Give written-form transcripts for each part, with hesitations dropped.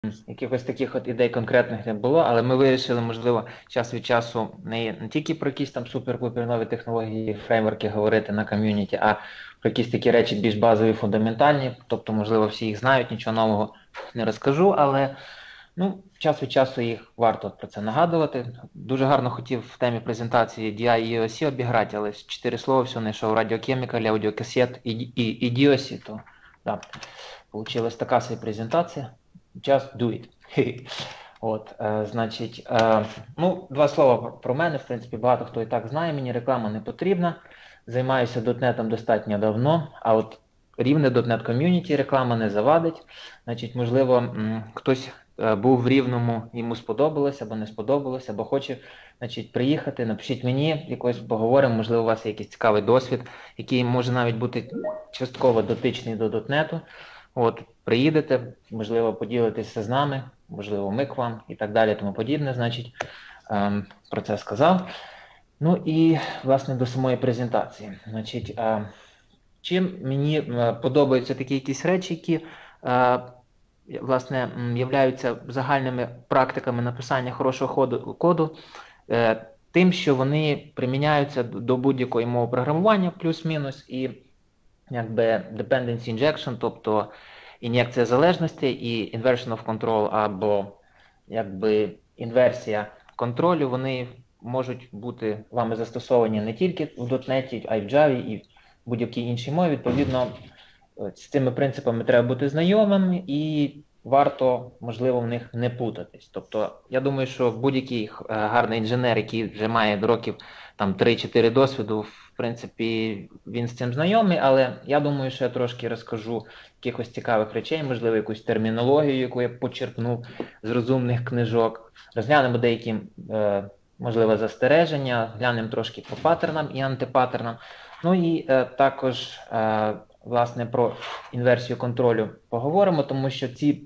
якихось таких от ідей конкретних не було, але ми вирішили, можливо, час від часу не тільки про якісь там супер-пупер нові технології, фреймворки говорити на ком'юніті, а про якісь такі речі більш базові, фундаментальні. Тобто, можливо, всі їх знають, нічого нового не розкажу, але ну, час від часу їх варто про це нагадувати. Дуже гарно хотів в темі презентації DI і EOC обіграти, але 4 слова все знайшов: радіокемікалі, аудіокасет і DOC, то да, получилась така собі презентація. Just do it. От, значить, ну, 2 слова про мене. В принципі, багато хто і так знає, мені реклама не потрібна. Займаюся дотнетом достатньо давно, а от рівне .NET ком'юніті реклама не завадить. Значить, можливо, хтось був в Рівному, йому сподобалось або не сподобалось, або хоче, значить, приїхати, напишіть мені, якось поговоримо, можливо, у вас є якийсь цікавий досвід, який може навіть бути частково дотичний до .NET. От, приїдете, можливо, поділитеся з нами, можливо, ми к вам і так далі, тому подібне, значить, про це сказав. Ну і, власне, до самої презентації. Значить, чим мені подобаються такі якісь речі, які, власне, являються загальними практиками написання хорошого коду, тим, що вони приміняються до будь-якої мови програмування, плюс-мінус, і якби dependency injection, тобто ін'єкція залежності і inversion of control, або якби інверсія контролю, вони можуть бути вами застосовані не тільки в .NET, а й в Java, і в будь-якій іншій мові. Відповідно, з цими принципами треба бути знайомим і варто, можливо, в них не путатись. Тобто, я думаю, що будь-який гарний інженер, який вже має років там 3-4 досвіду, в принципі, він з цим знайомий, але я думаю, що я трошки розкажу якихось цікавих речей, можливо, якусь термінологію, яку я почерпнув з розумних книжок. Розглянемо деякі, можливо, застереження, глянемо трошки по паттернам і антипаттернам. Ну і також, власне, про інверсію контролю поговоримо, тому що ці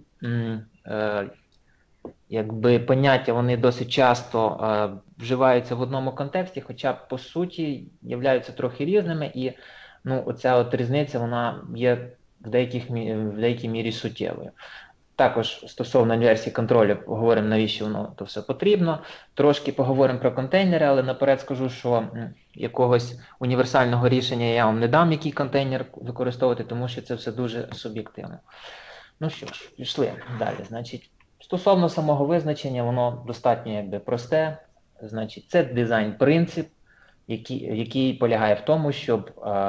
якби поняття, вони досить часто вживаються в одному контексті, хоча по суті являються трохи різними, і ну, оця от різниця, вона є в деякій мірі суттєвою. Також стосовно інверсії контролю поговоримо, навіщо воно то все потрібно. Трошки поговоримо про контейнери, але наперед скажу, що якогось універсального рішення я вам не дам, який контейнер використовувати, тому що це все дуже суб'єктивно. Ну що ж, пішли далі. Значить, стосовно самого визначення, воно достатньо якби просте. Значить, це дизайн-принцип, який полягає в тому, щоб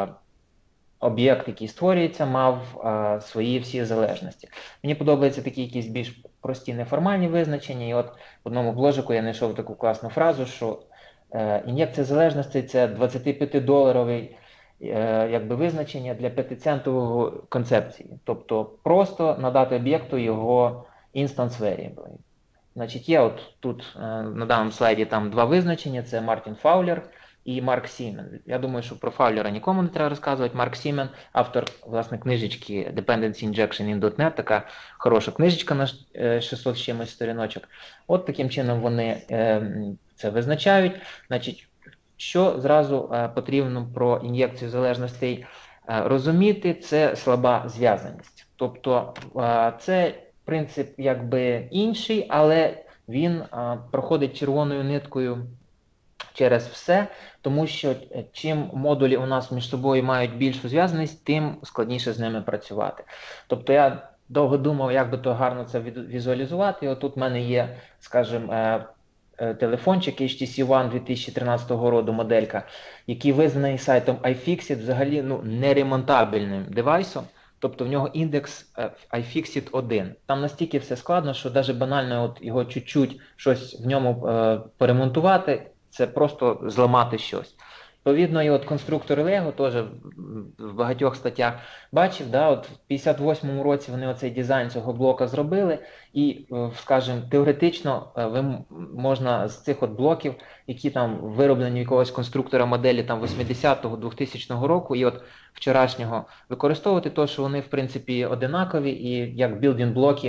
об'єкт, який створюється, мав свої всі залежності. Мені подобаються такі якісь більш прості неформальні визначення, і от в одному бложику я знайшов таку класну фразу, що ін'єкція залежностей – це 25-доларовий якби визначення для 5-центової концепції. Тобто просто надати об'єкту його instance variable. Значить, є от тут на даному слайді там 2 визначення, це Мартін Фаулер і Марк Сімен. Я думаю, що про Фаулера нікому не треба розказувати. Марк Сімен, автор, власне, книжечки Dependency Injection in .NET, така хороша книжечка на 600 з чимось сторіночок. От таким чином вони це визначають. Значить, що зразу потрібно про ін'єкцію залежностей розуміти, це слаба зв'язаність. Тобто це принцип якби інший, але він проходить червоною ниткою через все, тому що чим модулі у нас між собою мають більшу зв'язаність, тим складніше з ними працювати. Тобто я довго думав, як би то гарно це візуалізувати, і отут в мене є, скажімо, телефончик HTC One 2013 року моделька, який визнаний сайтом iFixit взагалі неремонтабельним девайсом. Тобто в нього індекс iFixit 1. Там настільки все складно, що навіть банально от його чуть-чуть щось в ньому поремонтувати, це просто зламати щось. Відповідно, і от конструктори Lego теж в багатьох статтях бачив, да, от в 58-му році вони оцей дизайн цього блока зробили, і, скажімо, теоретично можна з цих от блоків, які там вироблені якогось конструктора моделі там 80-го, 2000-го року, і от вчорашнього використовувати, то що вони, в принципі, одинакові, і як білдинг-блоки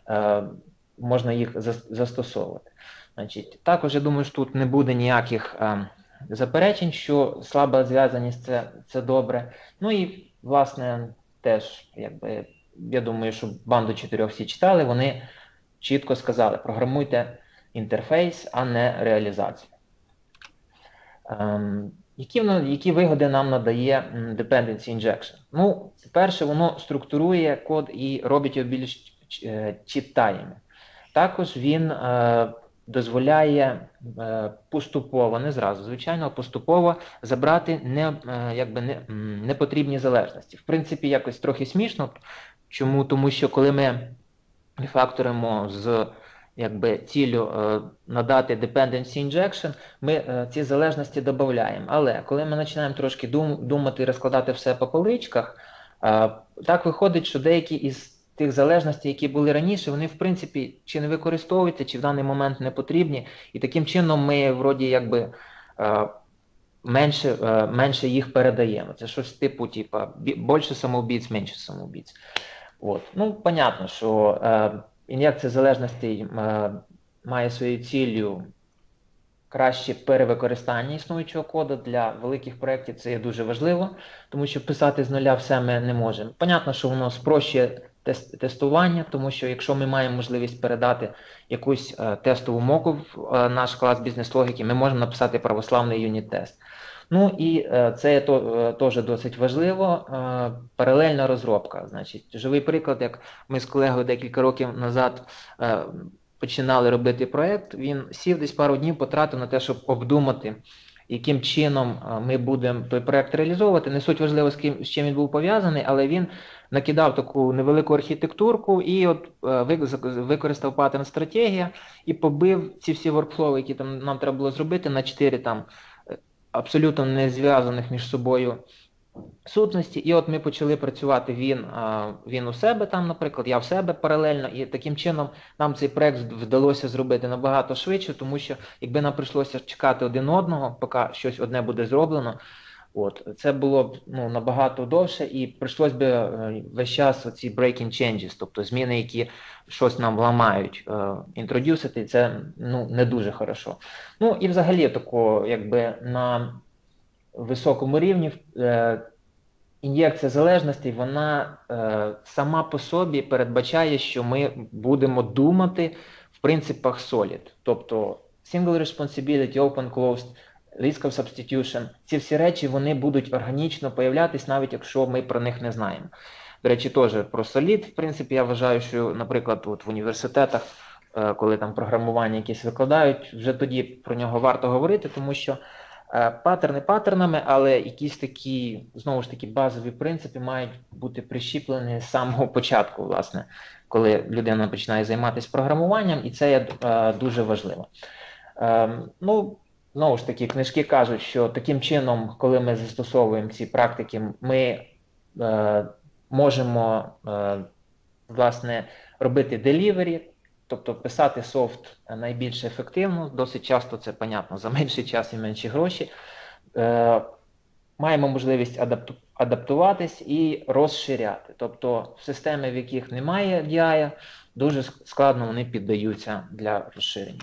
можна їх застосовувати. Значить, також, я думаю, що тут не буде ніяких заперечень, що слаба зв'язаність це добре. Ну і, власне, теж, якби, я думаю, що банду 4 всі читали, вони чітко сказали, програмуйте інтерфейс, а не реалізацію. Які вигоди нам надає Dependency Injection? Ну, перше, воно структурує код і робить його більш читаємим. Також він дозволяє поступово, не зразу, звичайно, поступово забрати непотрібні залежності. В принципі, якось трохи смішно. Чому? Тому що коли ми рефакторимо з ціллю надати dependency injection, ми ці залежності додаємо. Але коли ми починаємо трошки думати і розкладати все по поличках, так виходить, що деякі із тих залежностей, які були раніше, вони в принципі чи не використовуються, чи в даний момент не потрібні. І таким чином ми вроді менше їх передаємо. Це щось типу, більше самоубійць, менше самоубійць. От. Ну, понятно, що ін'єкція залежностей має своєю ціллю краще перевикористання існуючого коду. Для великих проєктів це є дуже важливо, тому що писати з нуля все ми не можемо. Понятно, що воно спрощує тестування, тому що якщо ми маємо можливість передати якусь тестову мову в наш клас бізнес-логіки, ми можемо написати православний юніт-тест. Ну і це є теж досить важливо. Паралельна розробка. Значить, живий приклад, як ми з колегою декілька років назад починали робити проєкт, він сів десь пару днів потратив на те, щоб обдумати, яким чином ми будемо той проєкт реалізовувати. Не суть важливо, з чим він був пов'язаний, але він накидав таку невелику архітектурку і от використав паттерн стратегія і побив ці всі воркфлоу, які там нам треба було зробити, на 4 там абсолютно не зв'язаних між собою сутності. І от ми почали працювати, він у себе там, наприклад, я в себе паралельно, і таким чином нам цей проект вдалося зробити набагато швидше, тому що якби нам прийшлося чекати один одного, поки щось одне буде зроблено, це було б набагато довше, і прийшлось би весь час оці breaking changes, тобто зміни, які щось нам ламають, інтродюсити, це не дуже хорошо. Ну і взагалі такого, на високому рівні ін'єкція залежностей, вона сама по собі передбачає, що ми будемо думати в принципах SOLID. Тобто single responsibility, open closed, risk of substitution. Ці всі речі, вони будуть органічно появлятись, навіть якщо ми про них не знаємо. До речі, теж про SOLID, в принципі, я вважаю, що, наприклад, в університетах, коли там програмування якісь викладають, вже тоді про нього варто говорити, тому що паттерни паттернами, але якісь такі, знову ж таки, базові принципи мають бути прищіплені з самого початку, власне, коли людина починає займатися програмуванням, і це є дуже важливо. Знову ж таки, книжки кажуть, що таким чином, коли ми застосовуємо ці практики, ми можемо, власне, робити delivery, тобто писати софт найбільш ефективно, досить часто це, понятно, за менший час і менші гроші. Маємо можливість адаптуватись і розширяти. Тобто системи, в яких немає DI, дуже складно вони піддаються для розширення.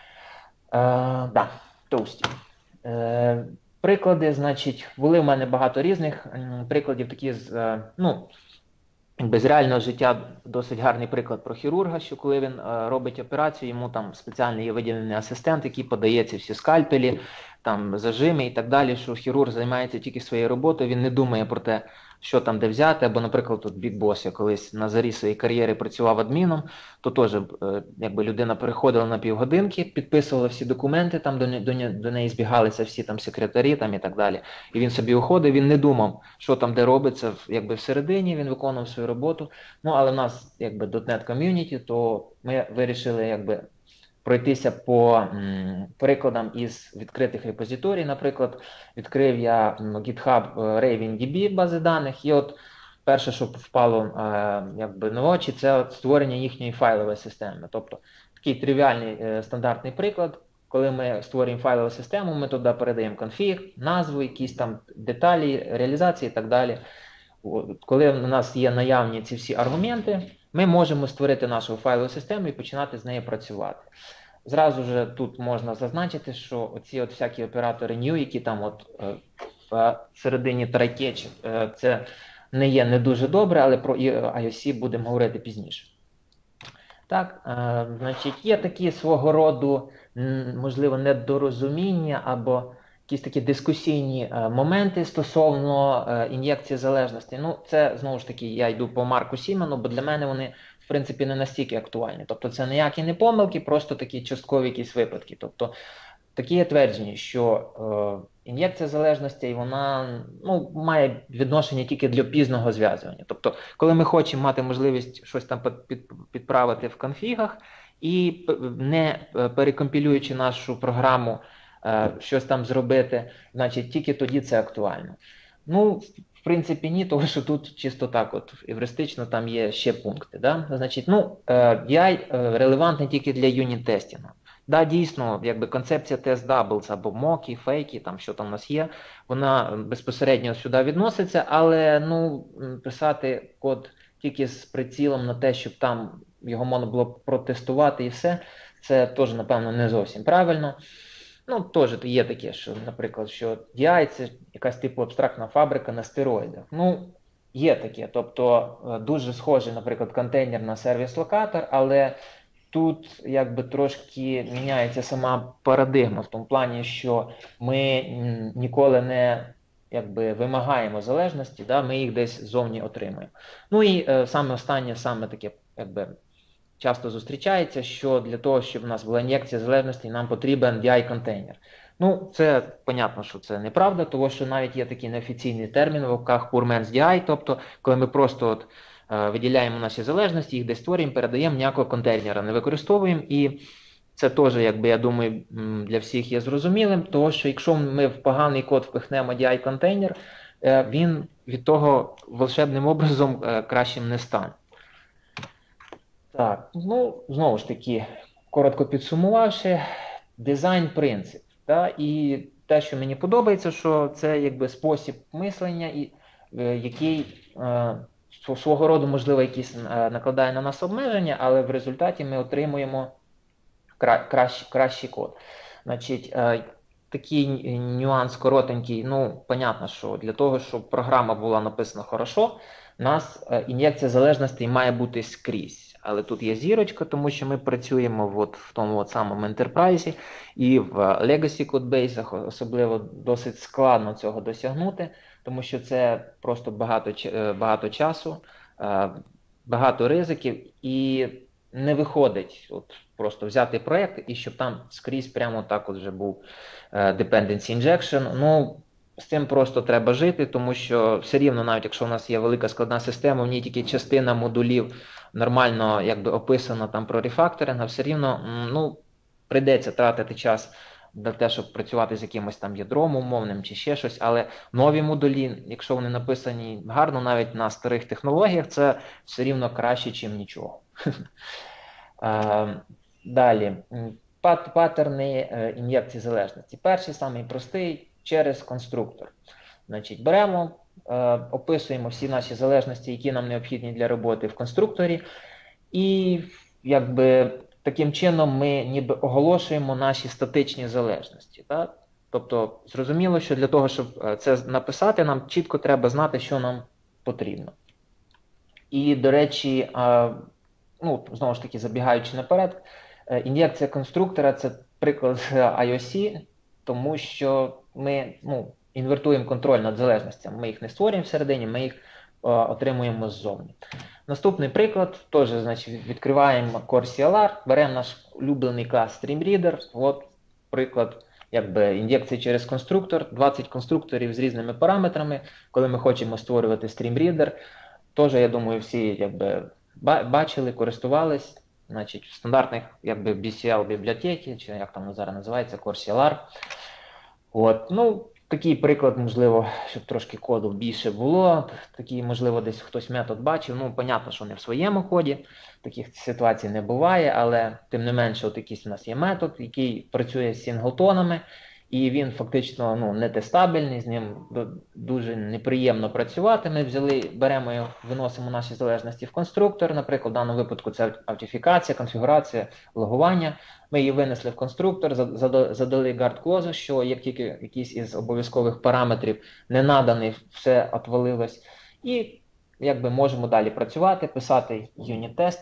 Тоусті. Приклади, значить, були в мене багато різних прикладів, такі з реального життя. Досить гарний приклад про хірурга, що коли він робить операцію, йому там спеціальний є виділений асистент, який подає ці всі скальпелі, там зажими і так далі, що хірург займається тільки своєю роботою, він не думає про те, що там де взяти, або, наприклад, тут Big Boss, я колись на зарі своєї кар'єри працював адміном, то теж людина переходила на півгодинки, підписувала всі документи, там до неї збігалися всі там секретарі там, і так далі. І він собі уходив, він не думав, що там де робиться, всередині, він виконував свою роботу. Але в нас .NET Community, то ми вирішили пройтися по прикладам із відкритих репозиторій. Наприклад, відкрив я GitHub RavenDB бази даних, і от перше, що впало на очі, це створення їхньої файлової системи. Тобто такий тривіальний стандартний приклад, коли ми створюємо файлову систему, ми туди передаємо конфіг, назву, якісь там деталі, реалізації і так далі. Коли у нас є наявні ці всі аргументи, ми можемо створити нашу файлову систему і починати з нею працювати. Зразу ж тут можна зазначити, що оці всякі оператори new, які там в середині try-catch, це не є не дуже добре, але про iOS будемо говорити пізніше. Так, значить, є такі свого роду, можливо, недорозуміння або якісь такі дискусійні моменти стосовно ін'єкції залежності. Ну, це, знову ж таки, я йду по Марку Сімену, бо для мене вони, в принципі, не настільки актуальні. Тобто це ніякі не помилки, просто такі часткові якісь випадки. Тобто такі є твердження, що ін'єкція залежності вона ну, має відношення тільки для пізного зв'язування. Тобто, коли ми хочемо мати можливість щось там підправити в конфігах і не перекомпілюючи нашу програму, щось там зробити, значить тільки тоді це актуально. Ну, в принципі, ні, тому що тут чисто так, от евристично там є ще пункти. Да? Значить, ну, BI релевантний тільки для юніт-тестінгу. Да, дійсно, якби концепція тест doubles або моки, фейки, там що там у нас є, вона безпосередньо сюди відноситься, але ну, писати код тільки з прицілом на те, щоб там його можна було протестувати і все, це теж, напевно, не зовсім правильно. Ну, теж є таке, що, наприклад, що DI – це якась типу абстрактна фабрика на стероїдах. Ну, є таке, тобто дуже схожий, наприклад, контейнер на сервіс-локатор, але тут якби трошки міняється сама парадигма в тому плані, що ми ніколи не якби вимагаємо залежності, да, ми їх десь ззовні отримуємо. Ну і саме останнє, саме таке, якби часто зустрічається, що для того, щоб у нас була ін'єкція залежності, нам потрібен DI-контейнер. Ну, це понятно, що це неправда, тому що навіть є такий неофіційний термін в лапках Poor Man's DI, тобто коли ми просто от виділяємо наші залежності, їх десь створюємо, передаємо, ніякого контейнера не використовуємо. І це теж, якби, я думаю, для всіх є зрозумілим, тому що якщо ми в поганий код впихнемо DI-контейнер, він від того волшебним образом кращим не стане. Так, ну, знову ж таки, коротко підсумувавши, дизайн-принцип. Да? І те, що мені подобається, що це якби спосіб мислення, який свого роду, можливо, якісь накладає на нас обмеження, але в результаті ми отримуємо кращий код. Значить, такий нюанс коротенький, ну, понятно, що для того, щоб програма була написана хорошо, у нас ін'єкція залежностей має бути скрізь. Але тут є зірочка, тому що ми працюємо от в тому от самому Enterprise, і в Legacy Codebase особливо досить складно цього досягнути, тому що це просто багато часу, багато ризиків, і не виходить от просто взяти проєкт і щоб там скрізь прямо так от вже був dependency injection. Ну, з цим просто треба жити, тому що все рівно, навіть якщо у нас є велика складна система, в ній тільки частина модулів нормально якби описана там про рефакторинг, а все рівно ну, прийдеться тратити час для те, щоб працювати з якимось там ядром умовним чи ще щось, але нові модулі, якщо вони написані гарно, навіть на старих технологіях, це все рівно краще, ніж нічого. Далі, паттерни ін'єкції залежності. Перший, самий простий, через конструктор. Значить, беремо, описуємо всі наші залежності, які нам необхідні для роботи в конструкторі, і якби таким чином ми ніби оголошуємо наші статичні залежності. Так? Тобто, зрозуміло, що для того, щоб це написати, нам чітко треба знати, що нам потрібно. І, до речі, ну, знову ж таки, забігаючи наперед, ін'єкція конструктора – це приклад IOC, тому що ми інвертуємо контроль над залежностями. Ми їх не створюємо всередині, ми їх отримуємо ззовні. Наступний приклад, теж, значить, відкриваємо Core CLR, беремо наш улюблений клас StreamReader, от приклад якби ін'єкції через конструктор, 20 конструкторів з різними параметрами, коли ми хочемо створювати StreamReader. Теж, я думаю, всі якби бачили, користувались, значить, в стандартних якби BCL-бібліотеки, чи як там зараз називається, Core CLR. От, ну, такий приклад, можливо, щоб трошки коду більше було, такий, можливо, десь хтось метод бачив, ну, понятно, що не в своєму коді, таких ситуацій не буває, але тим не менше, от якийсь у нас є метод, який працює з синглтонами, і він фактично не тестабельний, з ним дуже неприємно працювати. Ми беремо його, виносимо наші залежності в конструктор, наприклад, в даному випадку це аутентифікація, конфігурація, логування. Ми її винесли в конструктор, задали guard clause, що як тільки якийсь із обов'язкових параметрів не наданий, все відвалилось. І якби можемо далі працювати, писати юніт-тести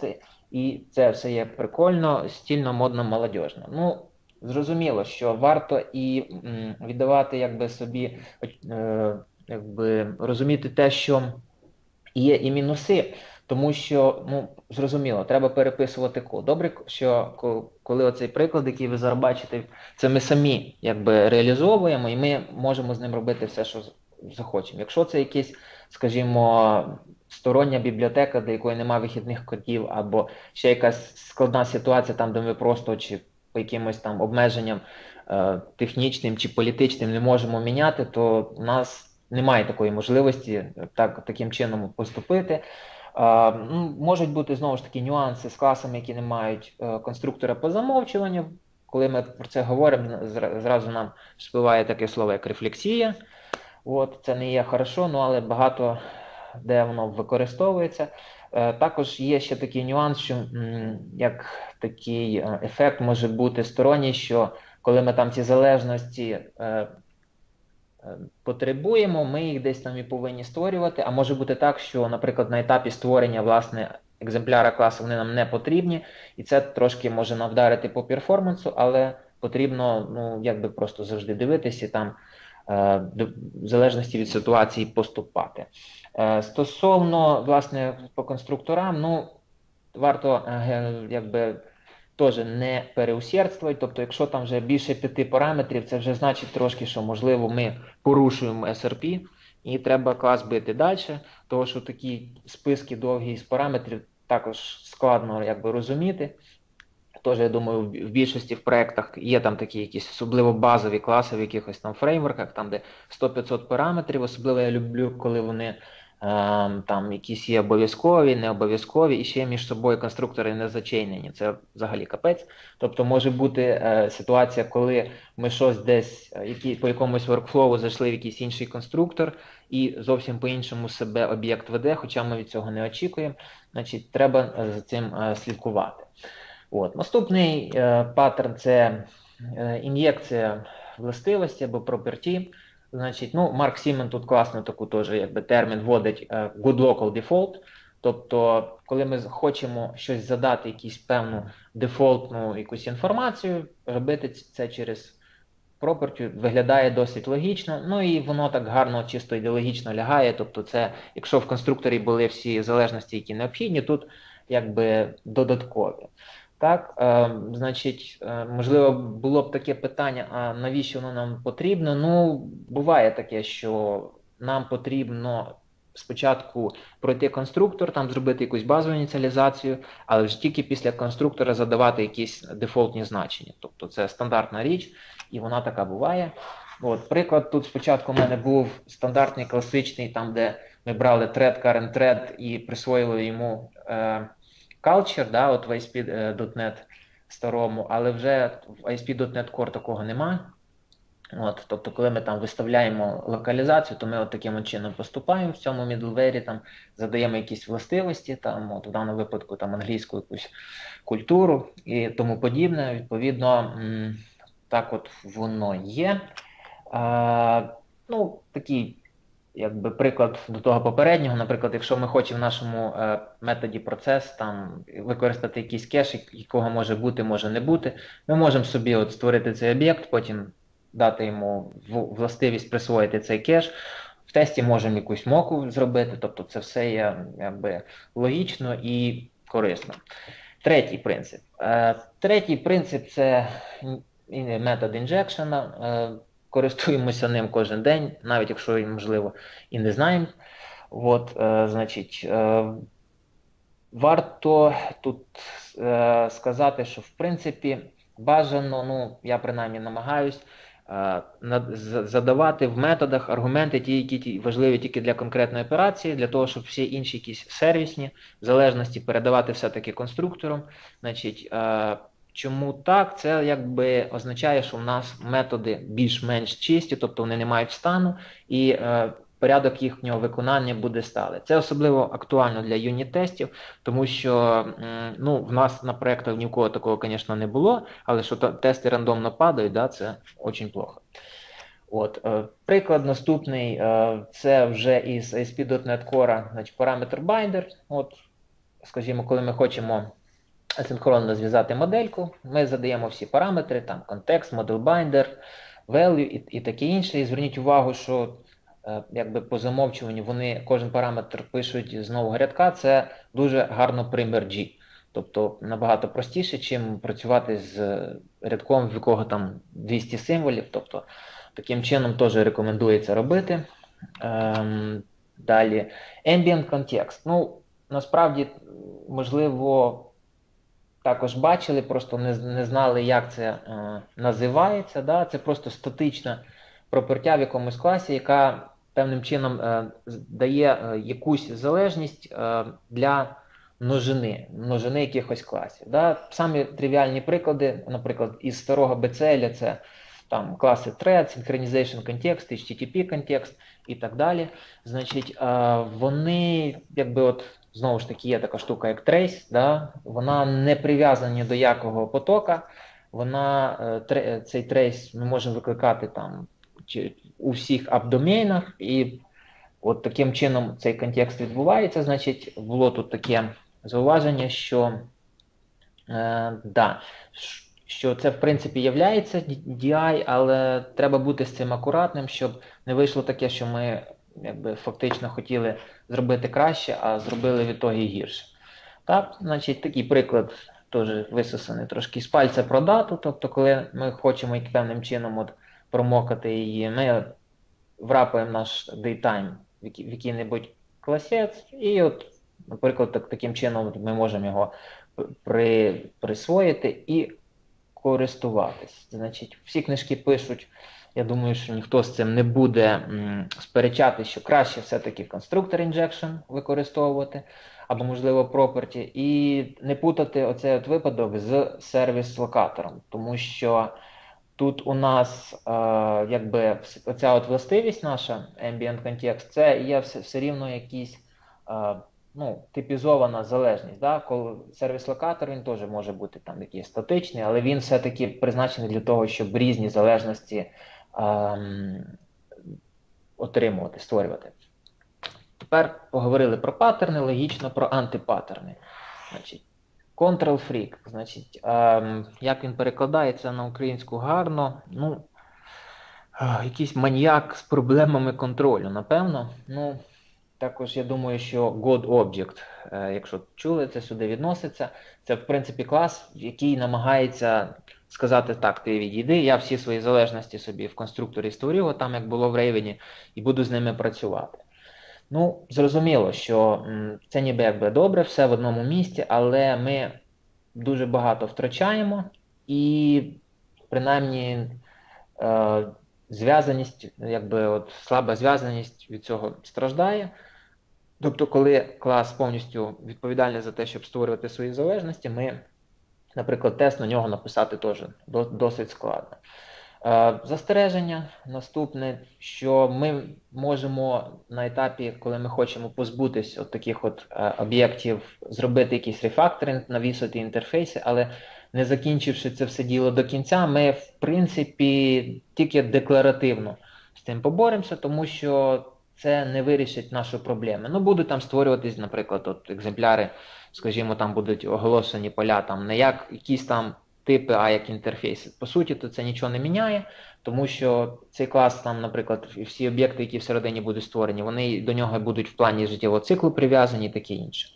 і це все є прикольно, стільно, модно, молодіжно. Ну, зрозуміло, що варто і віддавати якби собі, якби розуміти те, що є і мінуси, тому що, ну, зрозуміло, треба переписувати код. Добре, що коли оцей приклад, який ви зараз бачите, це ми самі якби реалізовуємо, і ми можемо з ним робити все, що захочемо. Якщо це якийсь, скажімо, стороння бібліотека, до якої немає вихідних кодів, або ще якась складна ситуація, там, де ми просто чи по якимось там обмеженням технічним чи політичним не можемо міняти, то у нас немає такої можливості таким чином поступити. Можуть бути, знову ж таки, нюанси з класами, які не мають конструктора по замовчуванню. Коли ми про це говоримо, зразу нам спливає таке слово, як рефлексія. От, це не є хорошо, але багато де воно використовується. Також є ще такий нюанс, що як такий ефект може бути сторонній, що коли ми там ці залежності потребуємо, ми їх десь там і повинні створювати, а може бути так, що, наприклад, на етапі створення, власне, екземпляра класу вони нам не потрібні, і це трошки може нам вдарити по перформансу, але потрібно, ну, якби просто завжди дивитися, там, в залежності від ситуації поступати. Стосовно, власне, по конструкторам, ну, варто, якби, теж не переусердствувати, тобто, якщо там вже більше 5 параметрів, це вже значить трошки, що, можливо, ми порушуємо SRP, і треба клас бити далі, тому що такі списки довгі з параметрів також складно якби розуміти. Тож, я думаю, в більшості в проєктах є там такі якісь особливо базові класи в якихось там фреймворках, там де 100-500 параметрів. Особливо я люблю, коли вони там якісь є обов'язкові, не обов'язкові, і ще між собою конструктори не зачейнені. Це взагалі капець. Тобто може бути ситуація, коли ми щось десь по якомусь workflow зайшли в якийсь інший конструктор і зовсім по-іншому себе об'єкт веде, хоча ми від цього не очікуємо. Значить, треба за цим слідкувати. От. Наступний паттерн – це ін'єкція властивості або property. Значить, ну, Марк Сімен тут класно таку теж якби термін вводить good local default. Тобто, коли ми хочемо щось задати, якусь певну дефолтну якусь інформацію, робити це через property виглядає досить логічно, ну і воно так гарно, чисто ідеологічно лягає. Тобто, це, якщо в конструкторі були всі залежності, які необхідні, тут якби додаткові. Так, значить, можливо, було б таке питання, а навіщо воно нам потрібно? Ну, буває таке, що нам потрібно спочатку пройти конструктор, там зробити якусь базову ініціалізацію, але вже тільки після конструктора задавати якісь дефолтні значення. Тобто це стандартна річ, і вона така буває. От, приклад, тут спочатку в мене був стандартний, класичний, там, де ми брали thread, current thread і присвоїли йому culture, да, от в ASP.NET старому, але вже в ASP.NET Core такого нема. От, тобто, коли ми там виставляємо локалізацію, то ми от таким чином поступаємо в цьому middleware, там задаємо якісь властивості, там, от, в даному випадку там, англійську якусь культуру і тому подібне. Відповідно, так от воно є. Ну, такий якби приклад до того попереднього, наприклад, якщо ми хочемо в нашому методі процес там використати якийсь кеш, якого може бути, може не бути, ми можемо собі от створити цей об'єкт, потім дати йому властивість присвоїти цей кеш. В тесті можемо якусь моку зробити, тобто це все є якби логічно і корисно. Третій принцип. Третій принцип – це метод інжекшена. Користуємося ним кожен день, навіть якщо, можливо, і не знаємо. От, значить, варто тут сказати, що, в принципі, бажано, ну, я принаймні намагаюсь, задавати в методах аргументи, ті, які важливі тільки для конкретної операції, для того, щоб всі інші якісь сервісні залежності передавати все-таки конструкторам. Значить, чому так? Це якби означає, що в нас методи більш-менш чисті, тобто вони не мають стану, і порядок їхнього виконання буде сталий. Це особливо актуально для юніт-тестів, тому що ну, в нас на проєктах ні в кого такого, звісно, не було, але що тести рандомно падають, да, це дуже погано. От, приклад наступний, це вже із ASP.NET Core, значить, параметр binder. От, скажімо, коли ми хочемо асинхронно зв'язати модельку. Ми задаємо всі параметри, там контекст, model binder, value і таке інше. І зверніть увагу, що якби по замовчуванню вони кожен параметр пишуть з нового рядка. Це дуже гарно при мерджі. Тобто набагато простіше, чим працювати з рядком, в якого там 200 символів. Тобто таким чином теж рекомендується робити. Далі ambient context. Ну, насправді, можливо, також бачили, просто не знали, як це називається. Да? Це просто статична пропертя в якомусь класі, яка певним чином дає якусь залежність для множини якихось класів. Да? Самі тривіальні приклади, наприклад, із старого BCL це там класи thread, synchronization context, HTTP контекст і так далі. Значить, вони, якби от, знову ж таки, є така штука, як trace, да? Вона не прив'язана до якого потока, цей трейс ми можемо викликати там у всіх апдомейнах, і от таким чином цей контекст відбувається. Значить, було тут таке зауваження, що що це в принципі являється DI, але треба бути з цим акуратним, щоб не вийшло таке, що ми якби фактично хотіли зробити краще, а зробили в ітогі гірше. Так, значить, такий приклад теж висосаний трошки з пальця про дату, тобто коли ми хочемо певним чином от промокати її, ми врапаємо наш datetime в який-небудь класець, і от, наприклад, таким чином ми можемо його присвоїти і користуватись. Значить, всі книжки пишуть, я думаю, що ніхто з цим не буде сперечати, що краще все-таки constructor injection використовувати, або, можливо, property, і не путати оцей от випадок з сервіс-локатором, тому що тут у нас якби оця от властивість наша, ambient context, це є все рівно якийсь типізована залежність. Да? Коли сервіс-локатор, він теж може бути там якийсь статичний, але він все-таки призначений для того, щоб різні залежності отримувати, створювати. Тепер поговорили про паттерни, логічно про антипаттерни. Значить, Control Freak, значить, як він перекладається на українську гарно, якийсь маніяк з проблемами контролю, напевно. Також я думаю, що God Object, якщо чули, це сюди відноситься. Це, в принципі, клас, який намагається сказати, так, ти відійди, я всі свої залежності собі в конструкторі створив, там, як було в Raven, і буду з ними працювати. Зрозуміло, що це ніби якби добре, все в одному місці, але ми дуже багато втрачаємо, і принаймні зв'язаність, слаба зв'язаність від цього страждає. Тобто, коли клас повністю відповідальний за те, щоб створювати свої залежності, ми, наприклад, тест на нього написати теж досить складно. Застереження наступне, що ми можемо на етапі, коли ми хочемо позбутися от таких от об'єктів, зробити якийсь рефакторинг, навісити інтерфейси, але не закінчивши це все діло до кінця, ми, в принципі, тільки декларативно з цим поборемося, тому що це не вирішить нашу проблему. Будуть там створюватись, наприклад, от екземпляри, скажімо, там будуть оголошені поля там не як якісь там типи, а як інтерфейси. По суті, то це нічого не міняє, тому що цей клас, там, наприклад, всі об'єкти, які всередині будуть створені, вони до нього будуть в плані життєвого циклу прив'язані і таке інше.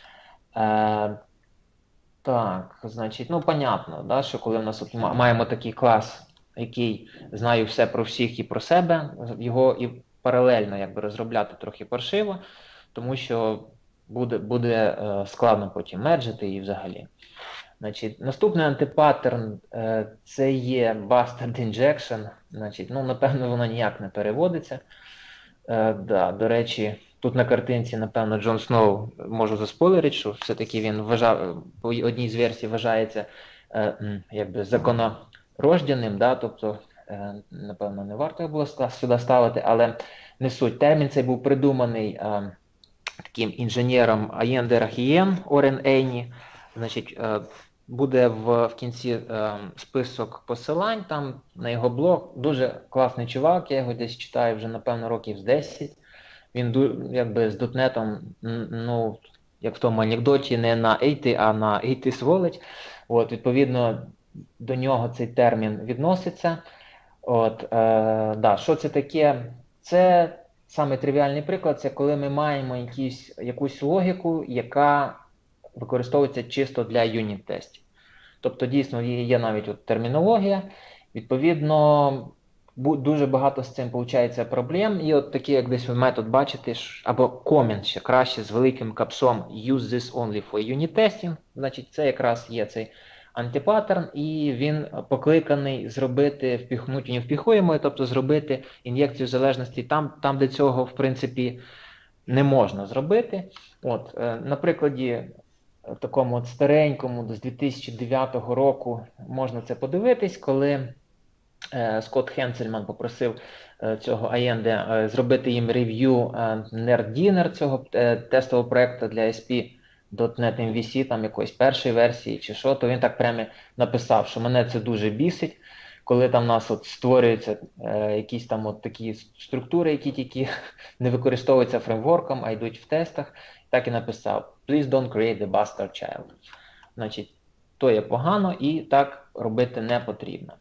Так, значить, понятно, да, що коли в нас маємо такий клас, який знає все про всіх і про себе, його і паралельно якби розробляти трохи паршиво, тому що буде складно потім мерджити і взагалі. Значить, наступний антипаттерн це є Bastard Injection. Значить, напевно, воно ніяк не переводиться. До речі, тут на картинці, напевно, Джон Сноу, можу заспойлерити, що все-таки він по одній з версій вважається якби законорожденим, да? Тобто, напевно, не варто було сюди ставити, але не суть. Термін цей був придуманий таким інженером Аєнде Рахієн, Орен Ейні. Значить, буде в кінці список посилань там на його блог. Дуже класний чувак, я його десь читаю вже, напевно, років з 10. Він якби з дотнетом, як в тому анекдоті, не на «ей ти», а на «ей ти сволоч». От, відповідно, до нього цей термін відноситься. От, да, що це таке? Це саме тривіальний приклад, це коли ми маємо якусь логіку, яка використовується чисто для юніт-тестів. Тобто, дійсно, є навіть от термінологія, відповідно, дуже багато з цим виходить проблем, і от такий, як десь ви метод бачите, або комент ще краще з великим капсом «Use this only for unit testing», значить, це якраз є цей антипаттерн, і він покликаний зробити, впіхнути невпіхуємо, тобто зробити ін'єкцію залежності там, де цього, в принципі, не можна зробити. От, на прикладі такому от старенькому, з 2009 року можна це подивитись, коли Скотт Хенцельман попросив цього Аєнде зробити їм рев'ю NerdDinner, цього тестового проєкту для ASP.NET MVC, там якоїсь першої версії чи що, то він так прямо написав, що мене це дуже бісить, коли там у нас от створюються якісь там от такі структури, які тільки не використовуються фреймворком, а йдуть в тестах. Так і написав: Please don't create the bastard child. Значить, то є погано і так робити не потрібно.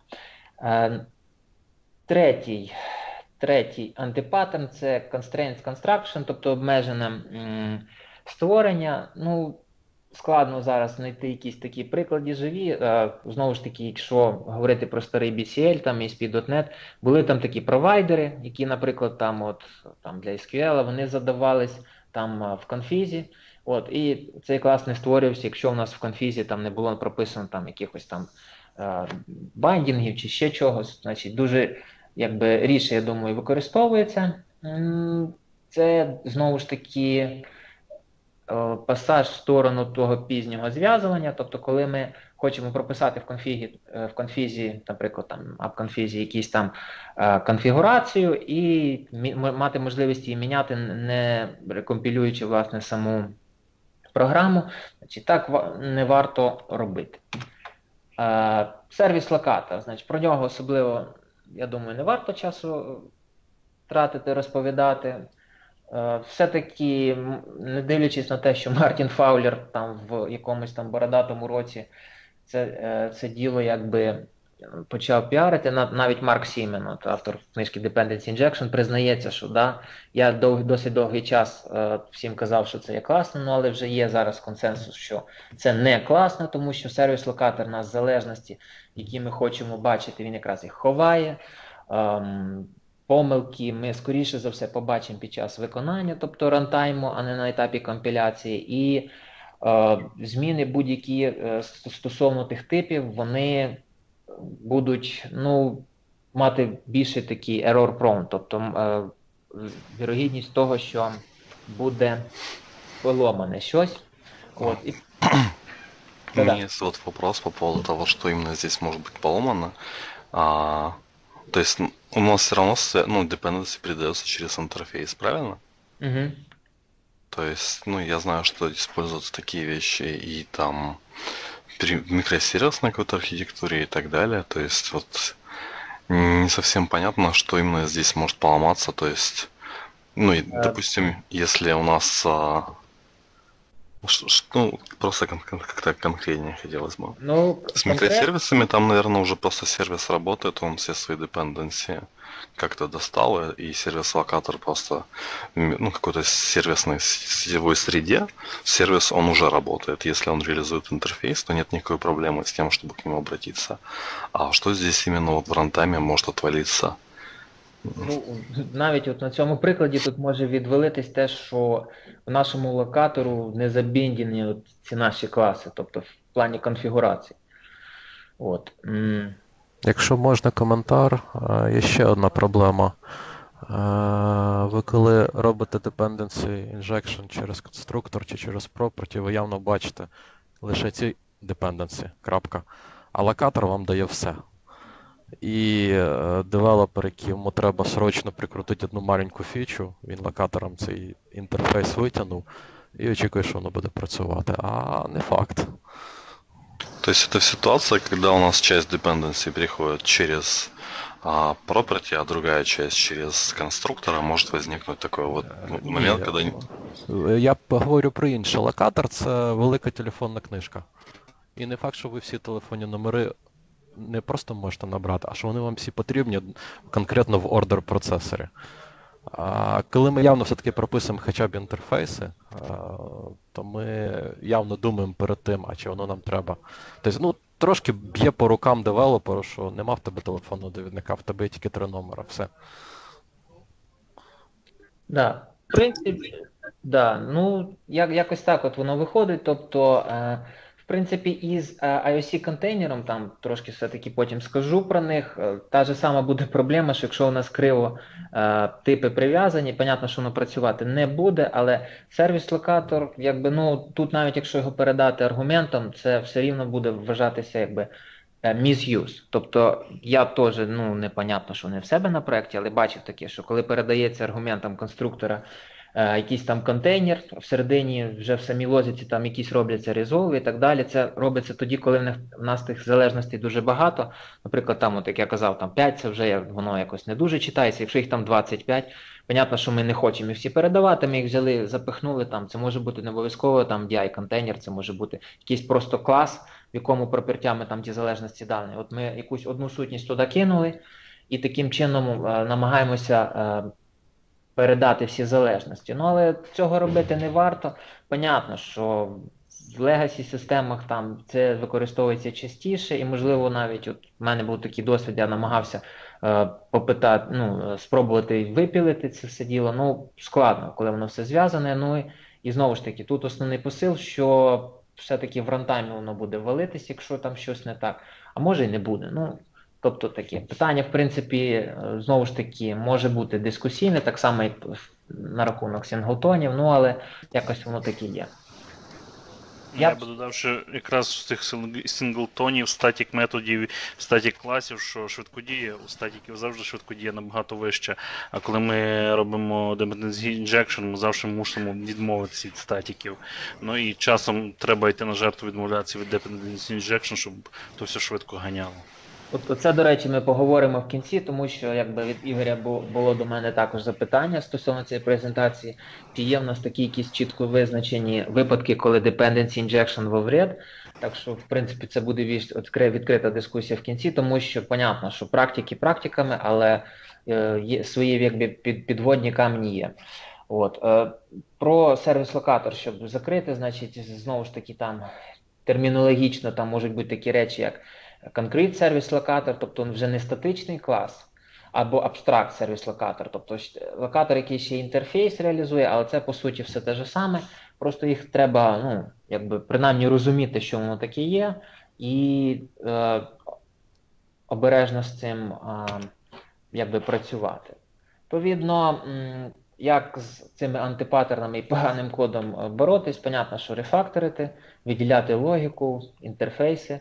Третій антипаттерн – це constraints construction, тобто обмежене створення. Ну, складно зараз знайти якісь такі приклади живі. Знову ж таки, якщо говорити про старий BCL, там ASP.NET, були там такі провайдери, які, наприклад, там для SQL, вони задавались там в конфізі. От, і цей клас не створювався, якщо у нас в конфізі там не було прописано там якихось там байдінгів чи ще чогось, значить дуже рідше, я думаю, використовується. Це знову ж таки пасаж в сторону того пізнього зв'язування, тобто коли ми хочемо прописати в конфізі, наприклад, там app-конфізі якісь там конфігурацію і мати можливість її міняти, не рекомпілюючи, власне, саму програму, значить так не варто робити. Сервіс-локатор, значить, про нього особливо, я думаю, не варто часу тратити, розповідати. Все-таки, не дивлячись на те, що Мартін Фаулер там в якомусь там бородатому році це діло почав піарити, навіть Марк Сімен, автор книжки Dependency Injection, признається, що да, я досить довгий час всім казав, що це є класно, але вже є зараз консенсус, що це не класно, тому що сервіс-локатор нас залежності, які ми хочемо бачити, він якраз їх ховає. Помилки ми, скоріше за все, побачимо під час виконання, тобто рантайму, а не на етапі компіляції. І зміни будь-які стосовно тих типів, вони будуть мати більше такий error prone, тобто вірогідність того, що буде поломане щось. Вот. У меня есть вот вопрос по поводу того, что именно здесь может быть поломано. То есть у нас все равно dependency передается через интерфейс, правильно? Угу. То есть, я знаю, что используются такие вещи и там микросервисной какой-то архитектуре и так далее. То есть вот не совсем понятно, что именно здесь может поломаться. То есть, допустим, если у нас просто как-то конкретнее хотелось бы. С микросервисами там, наверное, уже просто сервис работает, он все свои dependency как-то достал, и сервис-локатор просто, какой-то сервисной сетевой среде, сервис, он уже работает. Если он реализует интерфейс, то нет никакой проблемы с тем, чтобы к нему обратиться. А что здесь именно в рантайме может отвалиться? Навіть на цьому прикладі тут може відвалитись те, що в нашому локатору не забіндені ці наші класи, тобто в плані конфігурації. Якщо можна коментар, є ще одна проблема. Ви коли робите dependency injection через конструктор чи через property, ви явно бачите лише ці dependency, крапка. А локатор вам дає все. І девелопер, якому треба срочно прикрутити одну маленьку фічу, він локатором цей інтерфейс витягнув і очікує, що воно буде працювати. А не факт. То есть это ситуация, когда у нас часть dependency переходит через property, а другая часть через конструктора, может возникнуть такой вот момент, когда Я говорю про інше. Локатор – це велика телефонна книжка. І не факт, що ви всі телефонні номери не просто можете набрати, а що вони вам всі потрібні конкретно в ордер процесорі. А коли ми явно все-таки прописуємо хоча б інтерфейси, то ми явно думаємо перед тим, а чи воно нам треба. Тобто, трошки б'є по рукам девелоперу, що нема в тебе телефонного довідника, в тебе є тільки 3 номера, все. Да. В принципі, да, якось так от воно виходить. Тобто, в принципі, із IOC-контейнером, там трошки все-таки потім скажу про них, та ж сама буде проблема, що якщо у нас криво типи прив'язані, понятно, що воно працювати не буде, але сервіс-локатор, тут навіть якщо його передати аргументом, це все рівно буде вважатися misuse. Тобто я теж, непонятно, що не в себе на проєкті, але бачив таке, що коли передається аргументом конструктора якийсь там контейнер, всередині вже в самій логіці там якісь робляться резолви і так далі. Це робиться тоді, коли в нас тих залежностей дуже багато. Наприклад, там, от як я казав, там 5, це вже воно якось не дуже читається. Якщо їх там 25, понятно, що ми не хочемо їх всі передавати, ми їх взяли, запихнули там. Це може бути не обов'язково там DI-контейнер, це може бути якийсь просто клас, в якому пропертями там ті залежності дані. От ми якусь одну сутність туди кинули і таким чином намагаємося передати всі залежності. Але цього робити не варто. Понятно, що в Legacy системах там це використовується частіше, і можливо навіть в мене був такий досвід, я намагався спробувати випілити це все діло. Складно, коли воно все зв'язане. І знову ж таки, тут основний посил, що все-таки в рантаймі воно буде валитись, якщо там щось не так, а може і не буде. Тобто таке питання, в принципі, знову ж таки, може бути дискусійне, так само як на рахунок синглтонів, але якось воно таке є. Я би додав, що якраз з тих синглтонів, статік методів, статік класів, що швидкодія, у статіків завжди швидкодія набагато вища. А коли ми робимо dependency injection, ми завжди мусимо відмовитися від статіків. І часом треба йти на жертву, відмовлятися від dependency injection, щоб то все швидко ганяло. Це, до речі, ми поговоримо в кінці, тому що від Ігоря було до мене також запитання стосовно цієї презентації. Чи є в нас такі якісь чітко визначені випадки, коли dependency injection во вред. Так що, в принципі, це буде відкрита дискусія в кінці, тому що, понятно, що практики практиками, але свої підводні камні є. Про сервіс-локатор, щоб закрити, значить, знову ж таки, там термінологічно там можуть бути такі речі, як Concrete сервіс-локатор, тобто вже не статичний клас, або абстракт сервіс-локатор, тобто локатор, який ще інтерфейс реалізує, але це по суті все те ж саме, просто їх треба, принаймні розуміти, що воно таке є, і обережно з цим працювати. Відповідно, як з цими антипаттернами і поганим кодом боротись, понятно, що рефакторити, виділяти логіку, інтерфейси.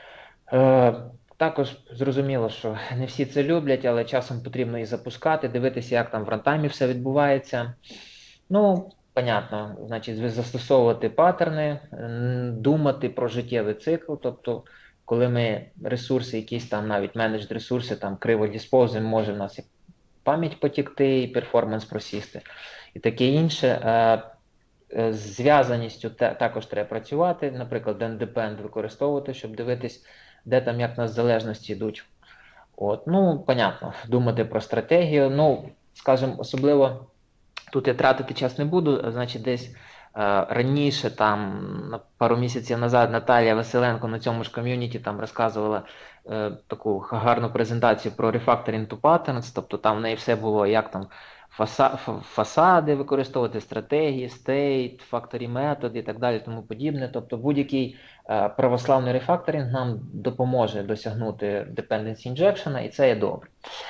Також зрозуміло, що не всі це люблять, але часом потрібно і запускати, дивитися, як там в рантаймі все відбувається. Понятно, значить, застосовувати паттерни, думати про життєвий цикл, тобто, коли ми ресурси, якісь там навіть менеджд ресурси, там криво диспозим, може в нас і пам'ять потікти, і перформанс просісти, і таке інше. З зв'язаністю також треба працювати, наприклад, depend використовувати, щоб дивитись, де там як нас залежності йдуть. Понятно, думати про стратегію. Скажімо, особливо тут я тратити час не буду, значить, десь раніше, там, пару місяців назад, Наталія Василенко на цьому ж ком'юніті там розказувала таку гарну презентацію про refactoring to patterns, тобто там в неї все було, як там фасади використовувати, стратегії, стейт, факторі методи і так далі, тому подібне. Тобто будь-який православний рефакторинг нам допоможе досягнути dependency injection, і це є добре.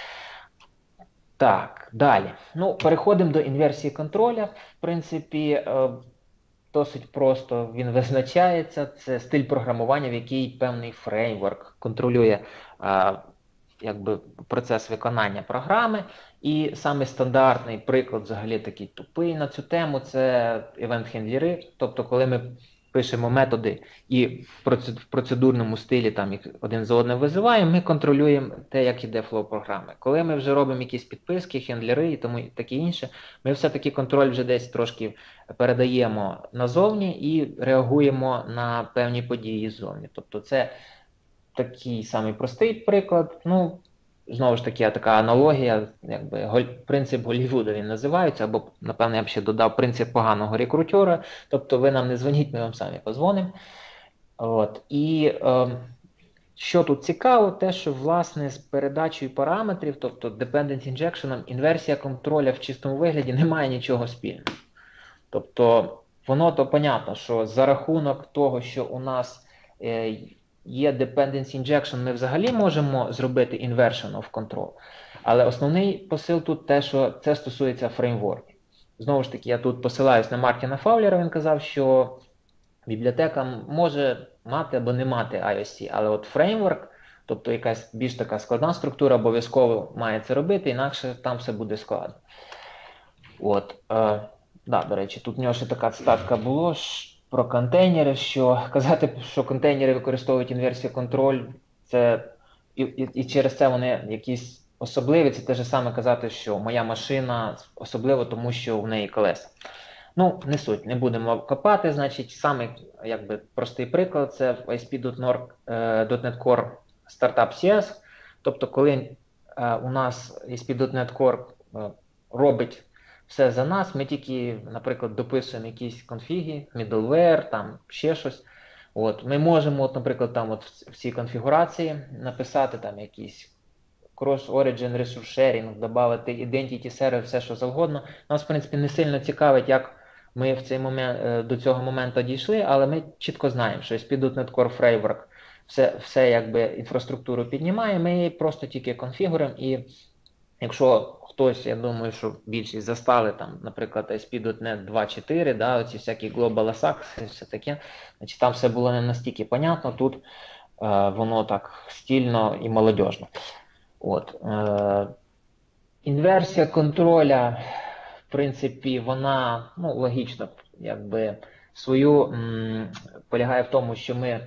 Так, далі. Переходимо до інверсії контроля. В принципі, досить просто він визначається. Це стиль програмування, в який певний фреймворк контролює процес виконання програми. І саме стандартний приклад, взагалі такий тупий на цю тему, це event-хендлери. Тобто, коли ми пишемо методи і в процедурному стилі там їх один за одним визиваємо, ми контролюємо те, як іде флоу програми. Коли ми вже робимо якісь підписки, хендлери і тому таке інше, ми все-таки контроль вже десь трошки передаємо назовні і реагуємо на певні події ззовні. Тобто це такий самий простий приклад. Ну, знову ж таки, така аналогія, якби принцип Голлівуда він називається, або, напевно, я б ще додав принцип поганого рекрутера. Тобто ви нам не дзвоніть, ми вам самі позвонимо. От. І що тут цікаво, те, що, власне, з передачею параметрів, тобто Dependent Injection, інверсія контроля в чистому вигляді не має нічого спільного. Тобто, воно то понятно, що за рахунок того, що у нас є Dependency Injection, ми взагалі можемо зробити Inversion of Control. Але основний посил тут те, що це стосується фреймворків. Знову ж таки, я тут посилаюсь на Мартіна Фаулера, він казав, що бібліотека може мати або не мати IOC, але от фреймворк, тобто якась більш така складна структура, обов'язково має це робити, інакше там все буде складно. От, да, до речі, тут в нього ще така цитатка була про контейнери, що казати, що контейнери використовують інверсію контроль, це і через це вони якісь особливі, це те ж саме казати, що моя машина особлива, тому що в неї колеса. Ну, не суть, не будемо копати, значить, самий якби простий приклад, це в ASP.NET Core Startup CS, тобто коли у нас ASP.NET Core робить все за нас, ми тільки, наприклад, дописуємо якісь конфіги, middleware, там ще щось. От, ми можемо, от, наприклад, там от в цій конфігурації написати там якийсь cross-origin resource sharing, додати identity server, все що завгодно. Нас, в принципі, не сильно цікавить, як ми в цей момент, до цього моменту дійшли, але ми чітко знаємо, що ASP.NET Core Framework все якби інфраструктуру піднімає, ми її просто тільки конфігуруємо, і якщо хтось, я думаю, що більшість застали, там, наприклад, ASP.NET 2.4, да, оці всякі Global Attacks і все таке, значить, там все було не настільки понятно, тут воно так стильно і молодіжно. От. Інверсія контроля, в принципі, вона, ну, логічно, якби, свою полягає в тому, що ми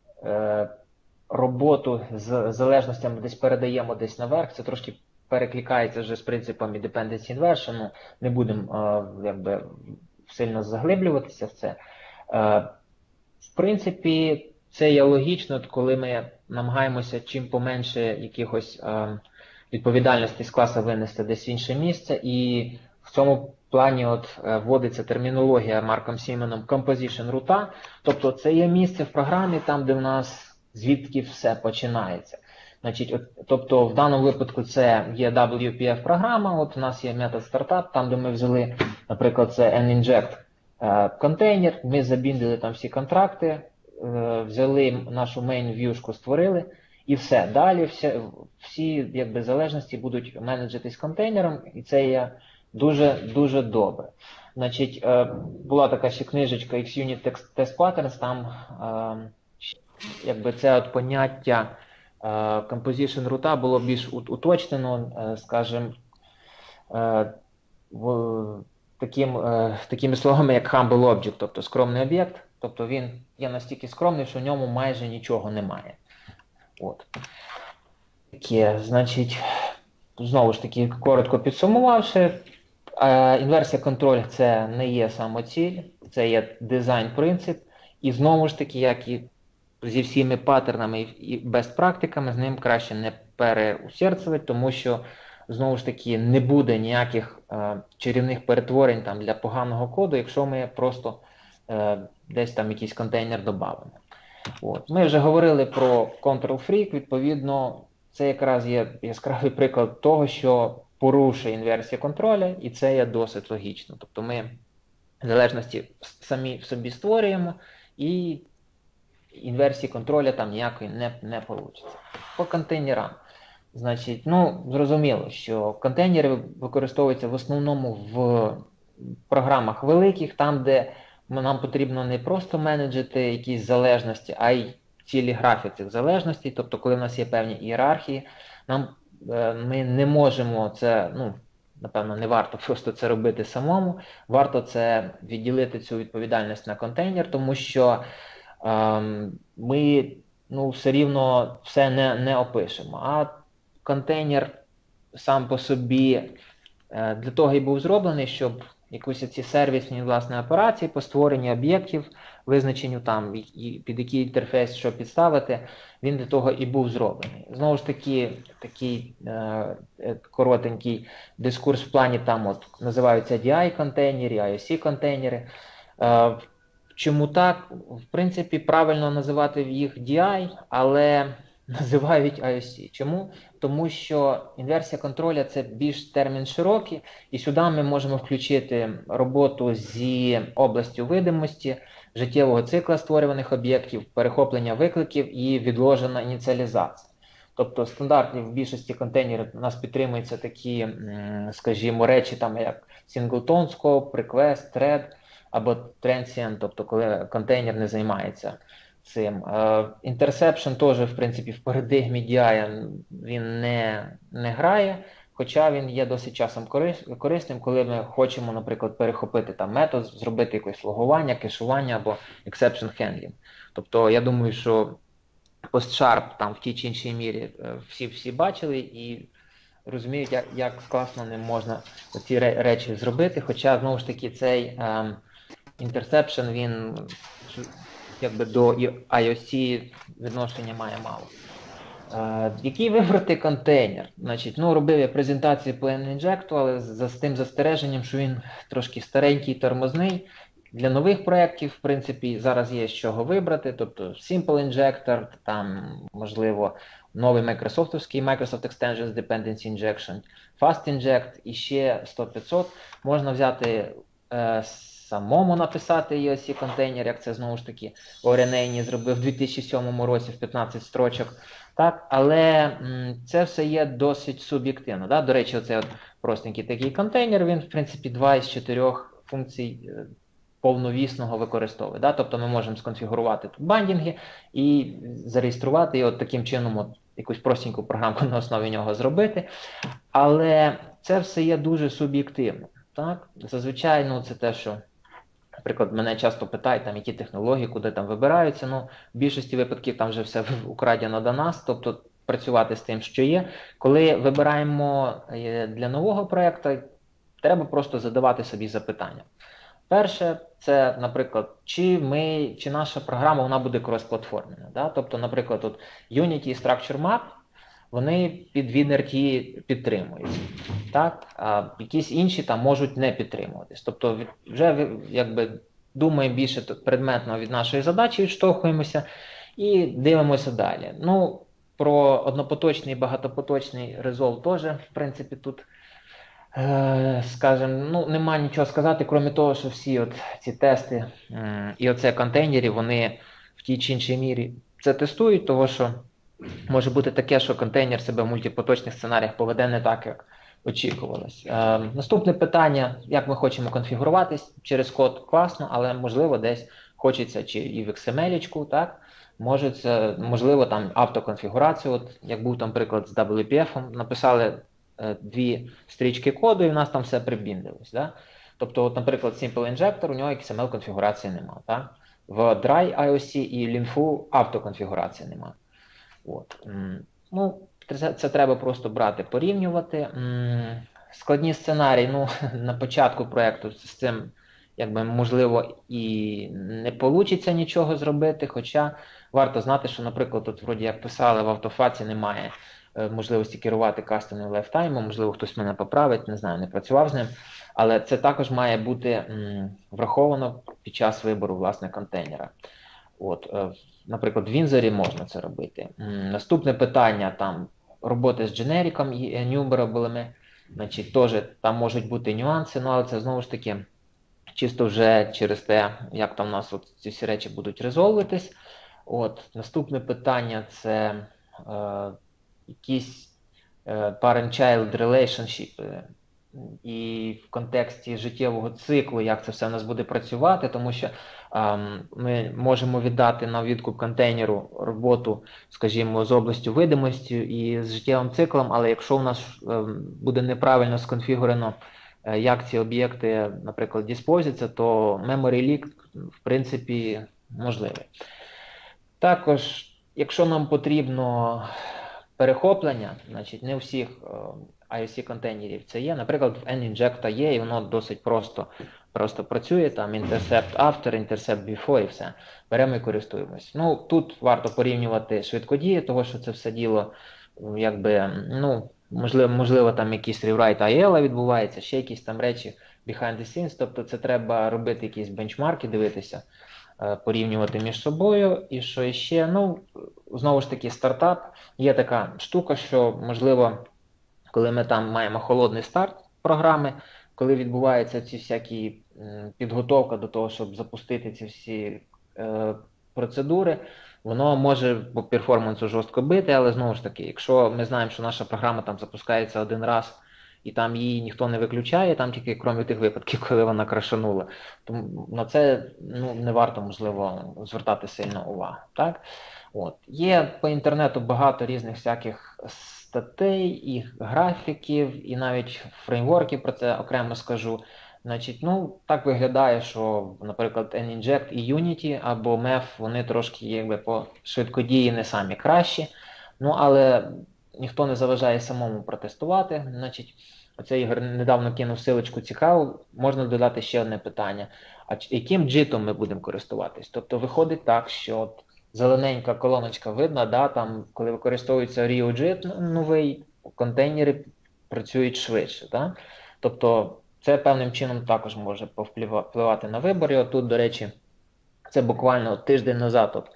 роботу з залежностями десь передаємо десь наверх, це трошки перекликається вже з принципами Dependency Inversion, ну, не будемо якби сильно заглиблюватися в це. В принципі, це є логічно, коли ми намагаємося чим поменше якихось відповідальності з класу винести десь в інше місце, і в цьому плані от вводиться термінологія Марком Сіменом Composition Root, тобто це є місце в програмі, там, де в нас звідки все починається. Значить, тобто в даному випадку це є WPF-програма, от у нас є метод startup, там де ми взяли, наприклад, це ninject контейнер, ми забіндили там всі контракти, взяли нашу main viewшку, створили, і все. Далі всі якби, залежності будуть менеджитись контейнером, і це є дуже добре. Значить, була така ще книжечка X-Unit Test Patterns, там якби це от поняття Composition Root було більш уточнено, скажімо, такими словами, як Humble Object, тобто скромний об'єкт, тобто він є настільки скромний, що в ньому майже нічого немає. От. Таке, значить, знову ж таки, коротко підсумувавши, інверсія контроль це не є самоціль, це є дизайн-принцип, і знову ж таки, як і зі всіми паттернами і бест-практиками, з ним краще не переусердствувати, тому що, знову ж таки, не буде ніяких чарівних перетворень там, для поганого коду, якщо ми просто десь там якийсь контейнер додамо. От. Ми вже говорили про Control Freak, відповідно, це якраз є яскравий приклад того, що порушує інверсія контроля, і це є досить логічно. Тобто ми залежності самі в собі створюємо, і інверсії контроля там ніякої не вийде. По контейнерам. Значить, ну, зрозуміло, що контейнери використовуються в основному в програмах великих, там, де нам потрібно не просто менеджити якісь залежності, а й цілі графи цих залежностей. Тобто, коли в нас є певні ієрархії, ми не можемо це, ну, напевно, не варто просто це робити самому. Варто це відділити цю відповідальність на контейнер, тому що ми все рівно все не опишемо. А контейнер сам по собі для того і був зроблений, щоб якісь ці сервісні, власне, операції по створенню об'єктів, визначенню там, під який інтерфейс що підставити, він для того і був зроблений. Знову ж таки, такий коротенький дискурс в плані, там от називаються DI-контейнери, IOC-контейнери. Чому так? В принципі, правильно називати їх DI, але називають IOC. Чому? Тому що інверсія контроля – це більш термін широкий, і сюди ми можемо включити роботу з областю видимості, життєвого цикла створюваних об'єктів, перехоплення викликів і відложена ініціалізація. Тобто стандартні в більшості контейнерів у нас підтримуються такі, скажімо, речі, там як singleton scope, request, thread або transient, тобто коли контейнер не займається цим. Interception теж, в принципі, в парадигмі DI він не грає, хоча він є досить часом корисним, коли ми хочемо, наприклад, перехопити там метод, зробити якесь логування, кешування або exception handling. Тобто, я думаю, що PostSharp там в тій чи іншій мірі всі бачили і розуміють, як класно ним можна ці речі зробити, хоча, знову ж таки, цей Interception, він якби до IOC відношення має мало. Який вибрати контейнер? Значить, робив я презентацію по Nginject, але з тим застереженням, що він трошки старенький, тормозний. Для нових проєктів, в принципі, зараз є з чого вибрати, тобто Simple Injector, там, можливо, новий майкрософтовський Microsoft Extensions Dependency Injection, Fast Inject і ще 100-500. Можна взяти самому написати EOC контейнер, як це, знову ж таки, Оренейні зробив в 2007 році в 15 строчок. Так, але це все є досить суб'єктивно. Да? До речі, оцей простенький такий контейнер, він, в принципі, 2 із 4 функцій повновісного використовує. Да? Тобто ми можемо сконфігурувати тут бандінги і зареєструвати, і таким чином якусь простеньку програмку на основі нього зробити. Але це все є дуже суб'єктивно. Так? Зазвичай, це те, що, наприклад, мене часто питають, там, які технології, куди там вибираються. В більшості випадків там вже все украдено до нас, тобто працювати з тим, що є. Коли вибираємо для нового проєкту, треба просто задавати собі запитання. Перше, це, наприклад, чи наша програма вона буде крос-платформена. Да? Тобто, наприклад, Unity і Structure Map, вони під WinRT підтримуються. Так? А якісь інші там можуть не підтримуватись. Тобто вже думаємо більше предметно від нашої задачі, відштовхуємося і дивимося далі. Про однопоточний і багатопоточний Resolve теж, в принципі, тут, скажімо, нема нічого сказати, крім того, що всі ці тести і оце контейнери, вони в тій чи іншій мірі це тестують, тому що може бути таке, що контейнер себе в мультипоточних сценаріях поведе не так, як очікувалось. Наступне питання, як ми хочемо конфігуруватись через код, класно, але можливо десь хочеться чи і в XML-ічку, так? Можливо там автоконфігурацію, як був там приклад з WPF, написали 2 стрічки коду і в нас там все прибіндилось. Да? Тобто, наприклад, Simple Injector, у нього XML-конфігурації немає. Так? В Dry IOC і Linfu автоконфігурації немає. Це треба просто брати, порівнювати. Складні сценарії, на початку проєкту з цим, можливо, і не вийде нічого зробити, хоча варто знати, що, наприклад, вроді як писали, в автофаці немає можливості керувати кастомним лайфтаймом, можливо, хтось мене поправить, не знаю, не працював з ним, але це також має бути враховано під час вибору, власне, контейнера. Наприклад, в Вінзорі можна це робити. Наступне питання, там, роботи з дженериком і enumerable, значить, теж там можуть бути нюанси, але це, знову ж таки, чисто вже через те, як там у нас ці всі речі будуть резолвитись. Наступне питання – це якісь parent-child relationship і в контексті життєвого циклу, як це все у нас буде працювати, тому що Ми можемо віддати на відкуп контейнеру роботу, скажімо, з областю видимості і з життєвим циклом, але якщо у нас буде неправильно сконфігурено, як ці об'єкти, наприклад, диспозяться, то memory leak, в принципі, можливий. Також, якщо нам потрібно перехоплення, значить не у всіх IOC-контейнерів це є. Наприклад, в Ninject є, і воно досить просто працює, там intercept after, intercept before і все. Беремо і користуємось. Ну, тут варто порівнювати швидкодії, того що це все діло, якби, ну, можливо там якийсь rewrite IL відбувається, ще якісь там речі behind the scenes, тобто це треба робити якісь бенчмарки, дивитися, порівнювати між собою. І що ще, ну, знову ж таки, стартап, є така штука, що, можливо, коли ми там маємо холодний старт програми, коли відбувається ці всякі підготовка до того, щоб запустити ці всі процедури, воно може по перформансу жорстко бити, але знову ж таки, якщо ми знаємо, що наша програма там запускається один раз, і там її ніхто не виключає, там тільки крім тих випадків, коли вона крашанула, то на це не варто, можливо, звертати сильно увагу. Так? От. Є по інтернету багато різних всяких статей, і графіків, і навіть фреймворків, про це окремо скажу. Значить, ну, так виглядає, що, наприклад, Ninject і Unity або MEF, вони трошки якби по швидкодії не самі кращі, ну, але ніхто не заважає самому протестувати. Значить, оцей Ігор недавно кинув силочку цікаву, можна додати ще одне питання. А яким JIT ми будемо користуватись? Тобто виходить так, що зелененька колоночка видно, да, там, коли використовується RioJIT новий, контейнери працюють швидше. Да? Тобто це певним чином також може повпливати на вибори. Отут, до речі, це буквально тиждень назад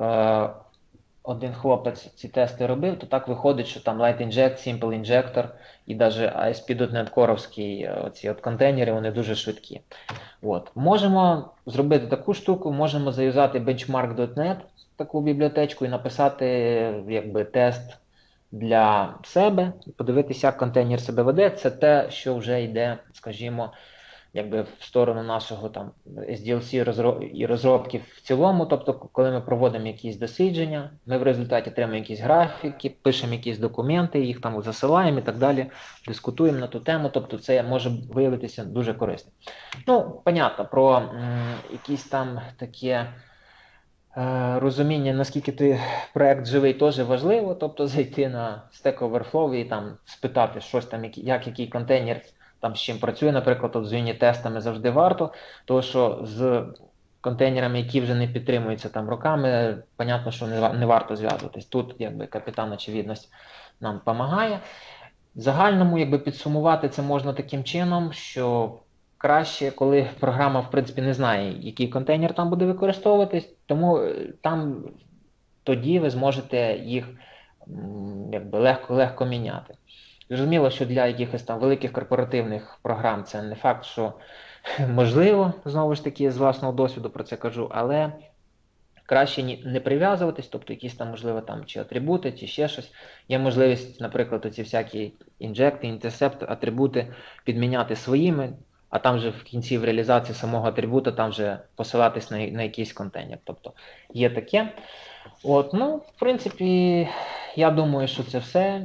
один хлопець ці тести робив, то так виходить, що там Light Inject, Simple Injector і навіть ASP.NET Core ці контейнери, вони дуже швидкі. От. Можемо зробити таку штуку, можемо заюзати benchmark.net, таку бібліотечку, і написати якби тест для себе, і подивитися, як контейнер себе веде. Це те, що вже йде, скажімо, якби в сторону нашого там SDLC і розробки в цілому. Тобто, коли ми проводимо якісь дослідження, ми в результаті отримуємо якісь графіки, пишемо якісь документи, їх там засилаємо і так далі, дискутуємо на ту тему, тобто це може виявитися дуже корисним. Ну, понятно, про якісь там таке розуміння, наскільки той проект живий, теж важливо, тобто зайти на Stack Overflow і там спитати щось там, як який контейнер там з чим працює, наприклад, от з юніт-тестами завжди варто, тому що з контейнерами, які вже не підтримуються там роками, понятно, що не варто зв'язуватись. Тут якби капітан очевидність нам допомагає. В загальному, якби підсумувати це можна таким чином, що краще, коли програма, в принципі, не знає, який контейнер там буде використовуватись, тому там тоді ви зможете їх якби легко міняти. Зрозуміло, що для якихось там великих корпоративних програм це не факт, що можливо, знову ж таки, з власного досвіду про це кажу, але краще не прив'язуватись, тобто якісь там, можливо, там чи атрибути, чи ще щось. Є можливість, наприклад, оці всякі інжекти, інтерсепти, атрибути підміняти своїми, а там же в кінці в реалізації самого атрибута там вже посилатись на якийсь контейнер. Тобто є таке. От, ну, в принципі, я думаю, що це все.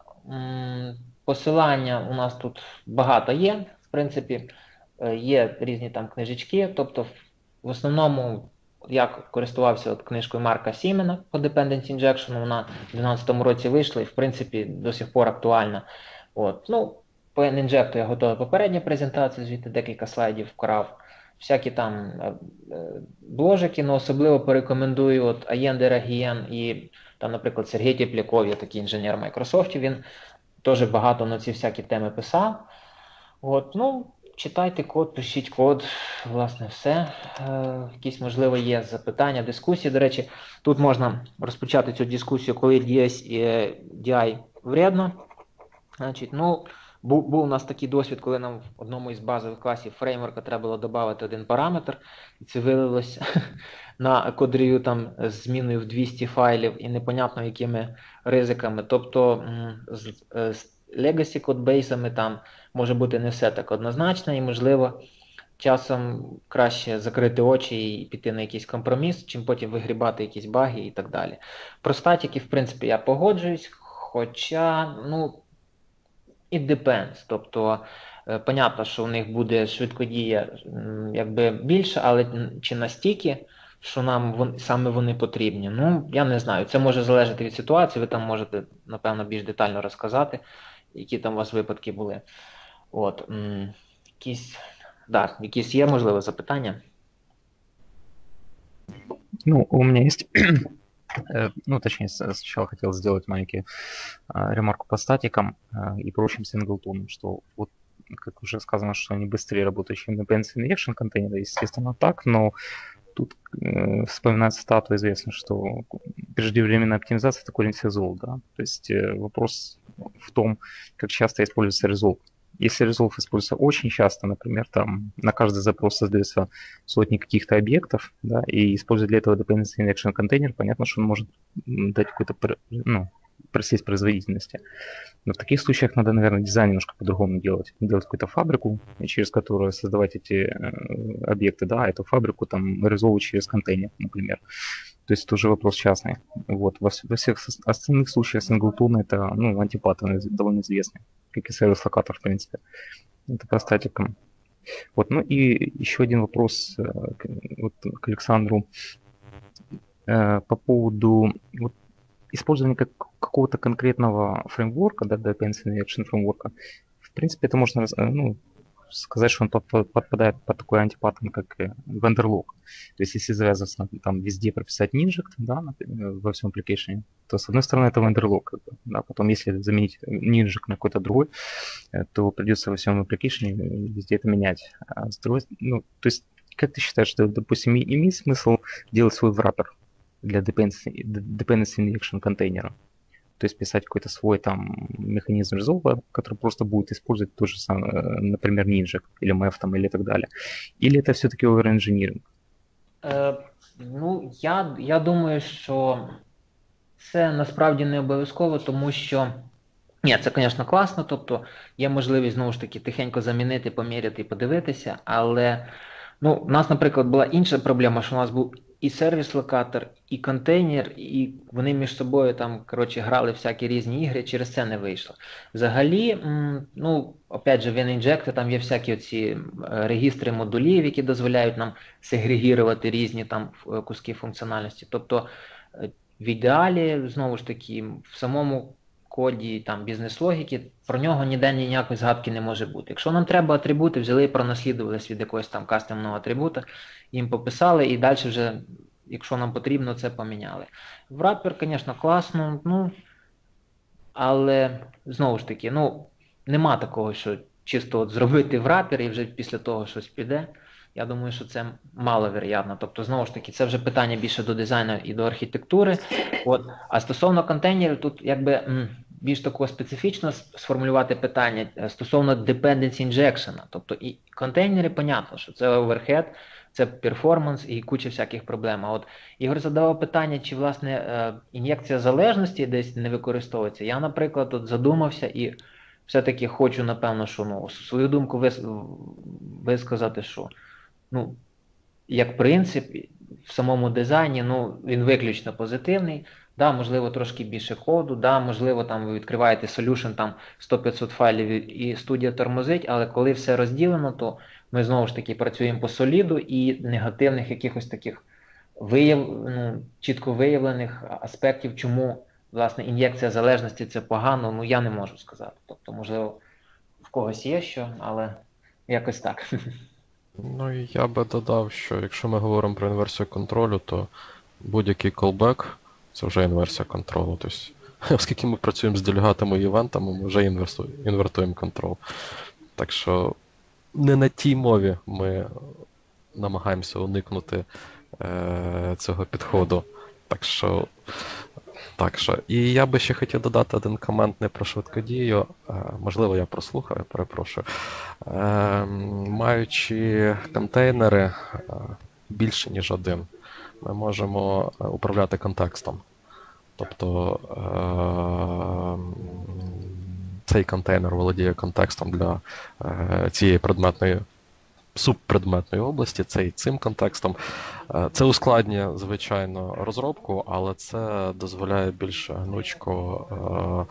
Посилання у нас тут багато є, в принципі, є різні там книжечки, тобто в основному я користувався книжкою Марка Сімена по Dependency Injection, вона в 2012 році вийшла і в принципі до сих пор актуальна. От. Ну, по Ninject я готував попередню презентацію, звідти декілька слайдів вкрав. Всякі там бложики, але особливо порекомендую от Аєн Дерагієн і там, наприклад, Сергій Тепляков, є такий інженер Microsoft, він теж багато на ці всякі теми писав. От, ну, читайте код, пишіть код, власне, все. Якісь, можливо, є запитання, дискусії. До речі, тут можна розпочати цю дискусію, коли DI вредно. Значить, ну, був у нас такий досвід, коли нам в одному із базових класів фреймворка треба було додати один параметр, і це вилилось на код-рев'ю там з зміною в 200 файлів і непонятно якими ризиками. Тобто з legacy кодбейсами там може бути не все так однозначно і, можливо, часом краще закрити очі і піти на якийсь компроміс, чим потім вигрібати якісь баги і так далі. Про статики, в принципі, я погоджуюсь, хоча, ну, it depends. Тобто, понятно, що у них буде швидкодія якби більше, але чи настільки, що нам саме вони потрібні. Ну, я не знаю. Це може залежати від ситуації, ви там можете, напевно, більш детально розказати, які там у вас випадки були. От, якісь є, можливо, запитання? Ну, у меня есть, ну, точнее, сначала хотел сделать маленький ремарку по статикам и прочим синглтонам, что вот, как уже сказано, что они быстрее работают, чем dependency injection контейнеры, естественно, так, но тут вспоминается статуя, известно, что преждевременная оптимизация — это корень всех зол, да, то есть вопрос в том, как часто используется resolve. Если resolve используется очень часто, например, там на каждый запрос создается сотни каких-то объектов, да, и используя для этого dependency injection контейнер, понятно, что он может дать какой-то, ну, просесть производительности. Но в таких случаях надо, наверное, дизайн немножко по-другому делать. Делать какую-то фабрику, через которую создавать эти объекты, да, эту фабрику там резолвить через контейнер, например. То есть это уже вопрос частный. Вот. Во всех остальных случаях синглтон — это, ну, антипат довольно известный, как и сервис-локатор, в принципе. Это по статикам. Вот. Ну и еще один вопрос вот, к Александру по поводу вот, использования какого-то конкретного фреймворка, да, dependency injection фреймворка. В принципе, это можно, ну, сказать, что он подпадает под такой антипаттерн, как vendor lock. То есть, если завязываться там везде прописать ninject, да, во всем application, то с одной стороны это vendor lock, да, потом если заменить ninject на какой-то другой, то придется во всем application везде это менять. А с другой, ну, то есть, как ты считаешь, что, допустим, имеет смысл делать свой wrapper для dependency injection контейнера? То есть писать какой-то свой там механизм resolve, который просто будет использовать тот же самый, например, Ninja или MEF там, или так далее. Или это все-таки over-engineering? Ну, я думаю, що це насправді не обов'язково, тому що, ні, це, звісно, класно, тобто є можливість, знову ж таки, тихенько замінити, поміряти і подивитися, але, ну, у нас, наприклад, була інша проблема, що у нас був і сервіс-локатор, і контейнер, і вони між собою там, коротше, грали всякі різні ігри, через це не вийшло. Взагалі, ну, опять же, в WinInject там є всякі оці регістри модулів, які дозволяють нам сегрегірувати різні там куски функціональності. Тобто, в ідеалі, знову ж таки, в самому коді там бізнес-логіки, про нього ніде ніякої згадки не може бути. Якщо нам треба атрибути, взяли і пронаслідувалися від якогось там кастомного атрибута, їм пописали і далі вже, якщо нам потрібно, це поміняли. Wrapper, звісно, класно, ну, але, знову ж таки, ну, нема такого, що чисто от зробити wrapper і вже після того щось піде. Я думаю, що це маловероятно. Тобто, знову ж таки, це вже питання більше до дизайну і до архітектури. От. А стосовно контейнерів, тут якби більш такого специфічно сформулювати питання стосовно dependency injection. Тобто і контейнери, понятно, що це overhead, це перформанс і куча всяких проблем. А от Ігор задавав питання, чи, власне, ін'єкція залежності десь не використовується. Я, наприклад, от задумався і все-таки хочу, напевно, що, ну, свою думку висказати, що, ну, як принцип, в самому дизайні, ну, він виключно позитивний. Да, можливо, трошки більше коду, да, можливо, там ви відкриваєте solution, там 100-500 файлів і студія тормозить, але коли все розділено, то ми знову ж таки працюємо по соліду і негативних якихось таких чітко виявлених аспектів, чому, власне, ін'єкція залежності це погано, ну, я не можу сказати. Тобто, можливо, в когось є що, але якось так. Ну, я би додав, що якщо ми говоримо про інверсію контролю, то будь-який callback – це вже інверсія контролю. Тобто, оскільки ми працюємо з делегатами і івентами, ми вже інвертуємо контроль. Так що не на тій мові ми намагаємося уникнути цього підходу. Так що, і я би ще хотів додати один комент не про швидкодію, можливо, я прослухав, я перепрошую. Маючи контейнери більше, ніж один, ми можемо управляти контекстом. Тобто цей контейнер володіє контекстом для цієї предметної субпредметної області, це і цим контекстом. Це ускладнює, звичайно, розробку, але це дозволяє більш гнучко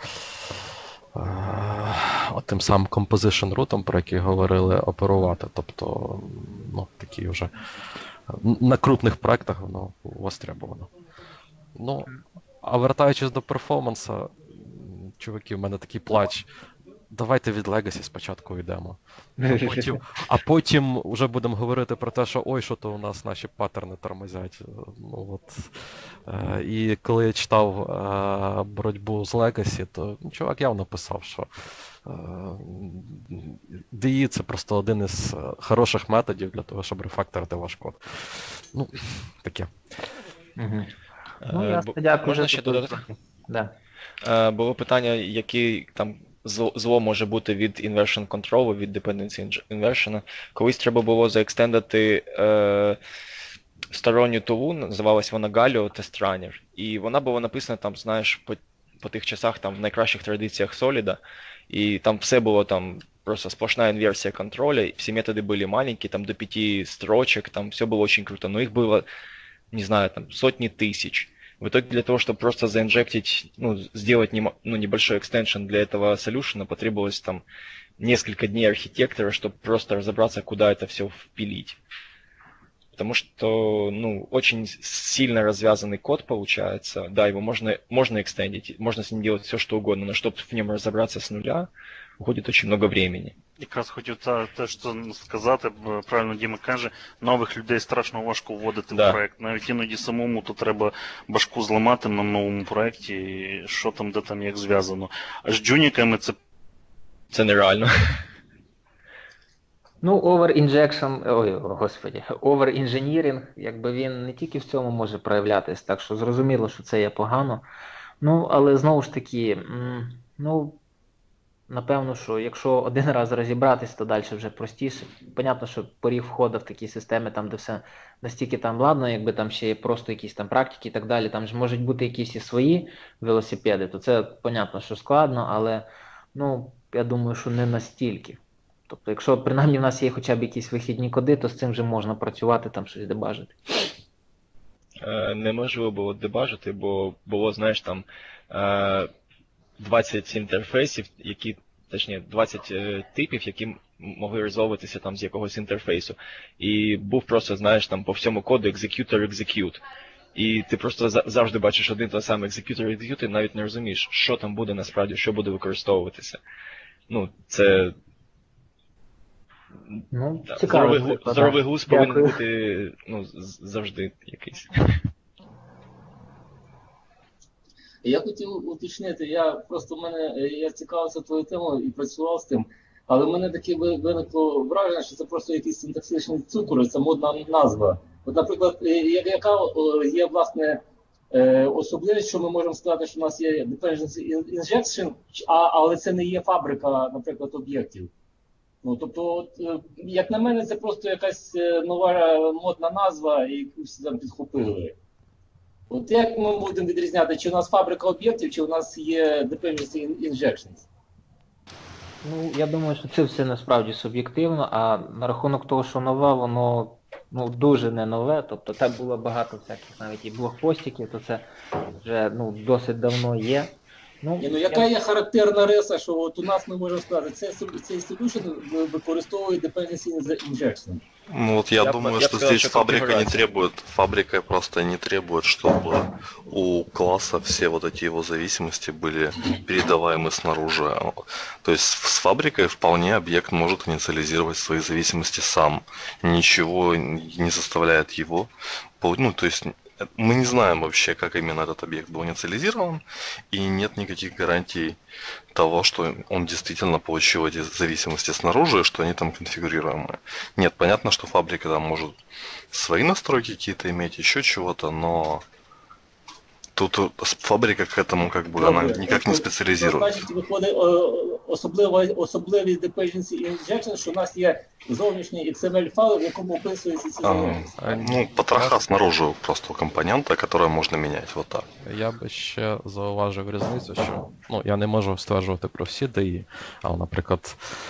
тим самим composition root, про який говорили, оперувати. Тобто, ну, такі вже на крупних проєктах воно востребовано. Ну, а вертаючись до перформанса, чуваки, в мене такий плач. Давайте від Legacy спочатку йдемо. А потім вже будемо говорити про те, що ой, що то у нас наші паттерни тормозять. Ну, от. І коли я читав боротьбу з Legacy, то чувак явно писав, що DE це просто один із хороших методів для того, щоб рефакторити ваш код. Ну, таке. Ну, ясно, дякую. Можна ще додати? Да. Було питання, який там зло може бути від inversion control, від dependency inversion. Колись треба було заекстендити сторонню тулу, називалась вона Galio Test Runner. І вона була написана там, знаєш, по тих часах там в найкращих традиціях Solid. І там все було там просто сплошная инверсия контроля, все методы были маленькие, там до 5 строчек, там все было очень круто, но их было, не знаю, там сотни тысяч. В итоге для того, чтобы просто заинжектить, ну, сделать небольшой экстеншн для этого солюшена, потребовалось там несколько дней архитектора, чтобы просто разобраться, куда это все впилить. Потому что, ну, очень сильно развязанный код получается. Да, его можно экстендить, можно с ним делать все, что угодно, но чтобы в нем разобраться с нуля, уходит очень много времени. Якраз хотів те, що сказати, правильно Діма каже, нових людей страшно важко вводити в проєкт. Навіть іноді самому то треба башку зламати на новому проєкті, що там, де там, як зв'язано. А з джуніками це нереально. Ну, over-engineering, якби він не тільки в цьому може проявлятися, так що зрозуміло, що це є погано. Ну, але знову ж таки, ну, напевно, що якщо один раз розібратись, то далі вже простіше. Понятно, що поріг входу в такі системи, там, де все настільки там ладно, якби там ще є просто якісь там практики і так далі, там ж можуть бути якісь і свої велосипеди, то це, понятно, що складно, але, ну, я думаю, що не настільки. Тобто, якщо принаймні в нас є хоча б якісь вихідні коди, то з цим вже можна працювати, там щось дебажити. Неможливо було дебажити, бо було, знаєш, там 20 інтерфейсів, які, точніше, 20 типів, які могли резолвитися там з якогось інтерфейсу. І був просто, знаєш, там по всьому коду executor. І ти просто завжди бачиш один той самий executor, і навіть не розумієш, що там буде насправді, що буде використовуватися. Ну, це... Ну, цікаво. Здоровий глузд повинен бути, ну, завжди якийсь. Я хотів уточнити, я цікавився твоєю темою і працював з тим, але в мене таке виникло враження, що це просто якийсь синтаксичний цукор, це модна назва. От, наприклад, яка є, власне, особливість, що ми можемо сказати, що у нас є dependency injection, але це не є фабрика, наприклад, об'єктів. Ну, тобто, от, як на мене, це просто якась нова модна назва, яку всі там підхопили. От як ми будемо відрізняти, чи у нас фабрика об'єктів, чи у нас є dependency injections? Ну, я думаю, що це все насправді суб'єктивно, а на рахунок того, що нове, воно, ну, дуже не нове, тобто так було багато всяких навіть і блогпостиків, то це вже, ну, досить давно є. Ну, яка є характерна риса, що от у нас ми можемо сказати, цей solution використовує dependency injection? Ну вот я думаю, что здесь фабрика просто не требует, чтобы у класса все вот эти его зависимости были передаваемы снаружи. То есть с фабрикой вполне объект может инициализировать свои зависимости сам. Ничего не заставляет его. Ну, то есть мы не знаем вообще, как именно этот объект был инициализирован, и нет никаких гарантий того, что он действительно получил эти зависимости снаружи, что они там конфигурируемые. Нет, понятно, что фабрика там может свои настройки какие-то иметь, еще чего-то, но тут фабрика к этому как бы она никак не специализируется. Значить, виходить особливість dependency injection, що у нас є зовнішній XML-файл, в якому описується ці зависимості. Ну, потроха снаружи просто компонента, который можно менять, вот так. Я би ще зауважив різницю, що, ну, я не можу стверджувати про всі DI, але, наприклад,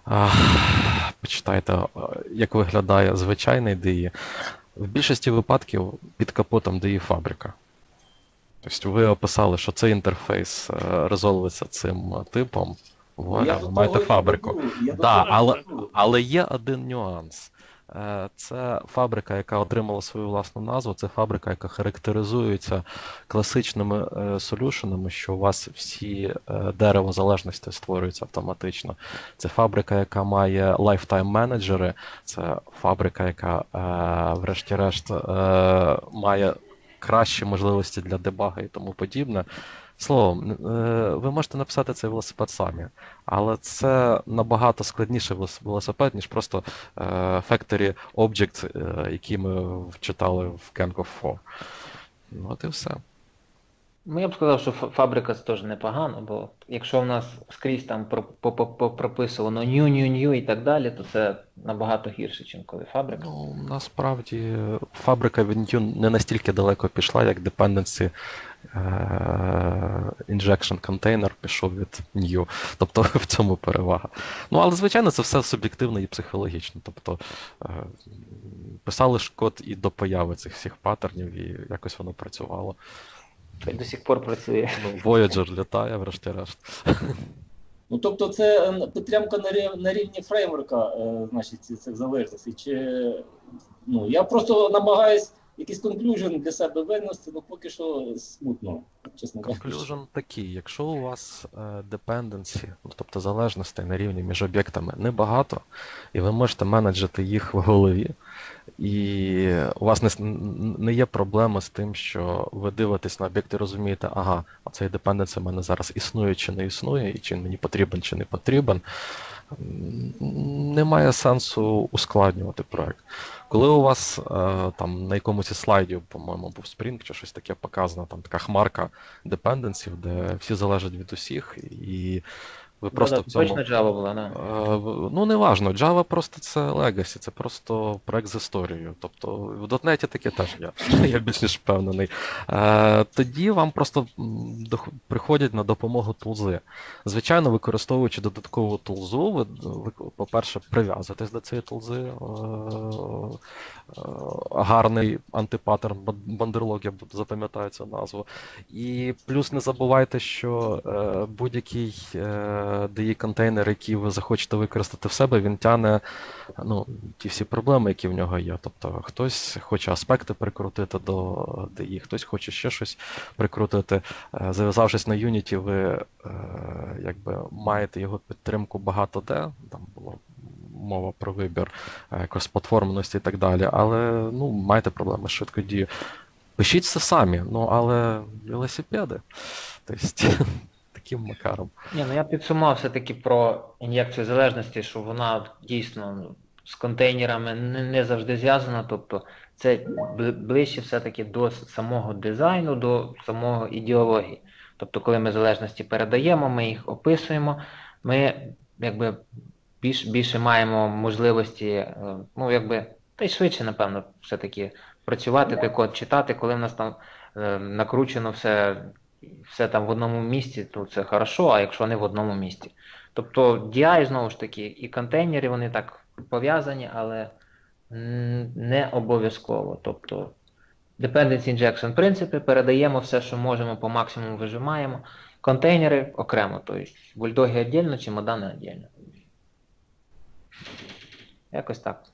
Почитайте, як виглядає звичайний DI. В більшості випадків під капотом DI фабрика. Тобто ви описали, що цей інтерфейс резолвиться цим типом, ви маєте фабрику. Але є один нюанс. Це фабрика, яка отримала свою власну назву, це фабрика, яка характеризується класичними солюшенами, що у вас всі дерева залежності створюються автоматично. Це фабрика, яка має lifetime менеджери, це фабрика, яка, врешті-решт, має кращі можливості для дебага і тому подібне. Словом, ви можете написати цей велосипед самі, але це набагато складніший велосипед, ніж просто Factory Object, який ми читали в Kang of Four. От і все. Ну, я б сказав, що фабрика це теж непогано, бо якщо в нас скрізь там прописувано new і так далі, то це набагато гірше, ніж коли фабрика. Ну, насправді, фабрика від new не настільки далеко пішла, як dependency injection container пішов від new. Тобто в цьому перевага. Ну, але, звичайно, це все суб'єктивно і психологічно. Тобто писали ж код і до появи цих всіх паттернів, і якось воно працювало. До сих пор працює. Ну, Voyager літає, врешті-решт. Ну, тобто це підтримка на рівні фреймворка, значить, цих залежностей. Ну, я просто намагаюсь якийсь conclusion для себе винести, але поки що смутно, чесно кажучи. Conclusion такий, якщо у вас dependency, тобто залежностей на рівні між об'єктами небагато, і ви можете менеджити їх в голові, і у вас не є проблема з тим, що ви дивитесь на об'єкт і розумієте, ага, оцей dependency в мене зараз існує чи не існує, і чи мені потрібен, чи не потрібен, немає сенсу ускладнювати проект. Коли у вас там на якомусь із слайдів, по-моєму, був Spring чи щось таке показано, там така хмарка депенденсів, де всі залежать від усіх, і ви просто в цьому... Точно Java була, да? Ну, не важно. Java просто це legacy, це просто проект з історією. Тобто в .NET таке теж є, я більш ніж впевнений. Тоді вам просто приходять на допомогу тулзи. Звичайно, використовуючи додаткову тулзу, ви по-перше, прив'язуєтесь до цієї тулзи. Гарний антипаттерн, бандерлог, я запам'ятаю цю назву. І плюс не забувайте, що будь-який DI-контейнер, який ви захочете використати в себе, він тягне ті всі проблеми, які в нього є. Тобто хтось хоче аспекти прикрутити до DI, хтось хоче ще щось прикрутити. Зав'язавшись на Unity, ви маєте його підтримку багато де, там було мова про вибір кросплатформеності і так далі, але маєте проблеми з швидкодією. Пишіть це самі, але велосипеди. Тобто, таким макаром. Я підсумував все-таки про ін'єкцію залежності, що вона дійсно з контейнерами не завжди зв'язана, тобто це ближче все-таки до самого дизайну, до самого ідеології. Тобто, коли ми залежності передаємо, ми їх описуємо, ми більше маємо можливості, та й швидше, напевно, все-таки працювати, той код читати, коли в нас там накручено все там в одному місці, то це хорошо, а якщо не в одному місці. Тобто DI, знову ж таки, і контейнери, вони так пов'язані, але не обов'язково. Тобто dependency injection принципи, передаємо все, що можемо, по максимуму вижимаємо. Контейнери окремо, тобто бульдоги віддільно чи модани віддільно. Якось так.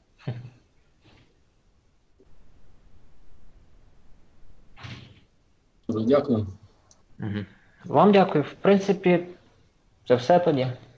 Дякую. Вам дякую. В принципі, це все тоді.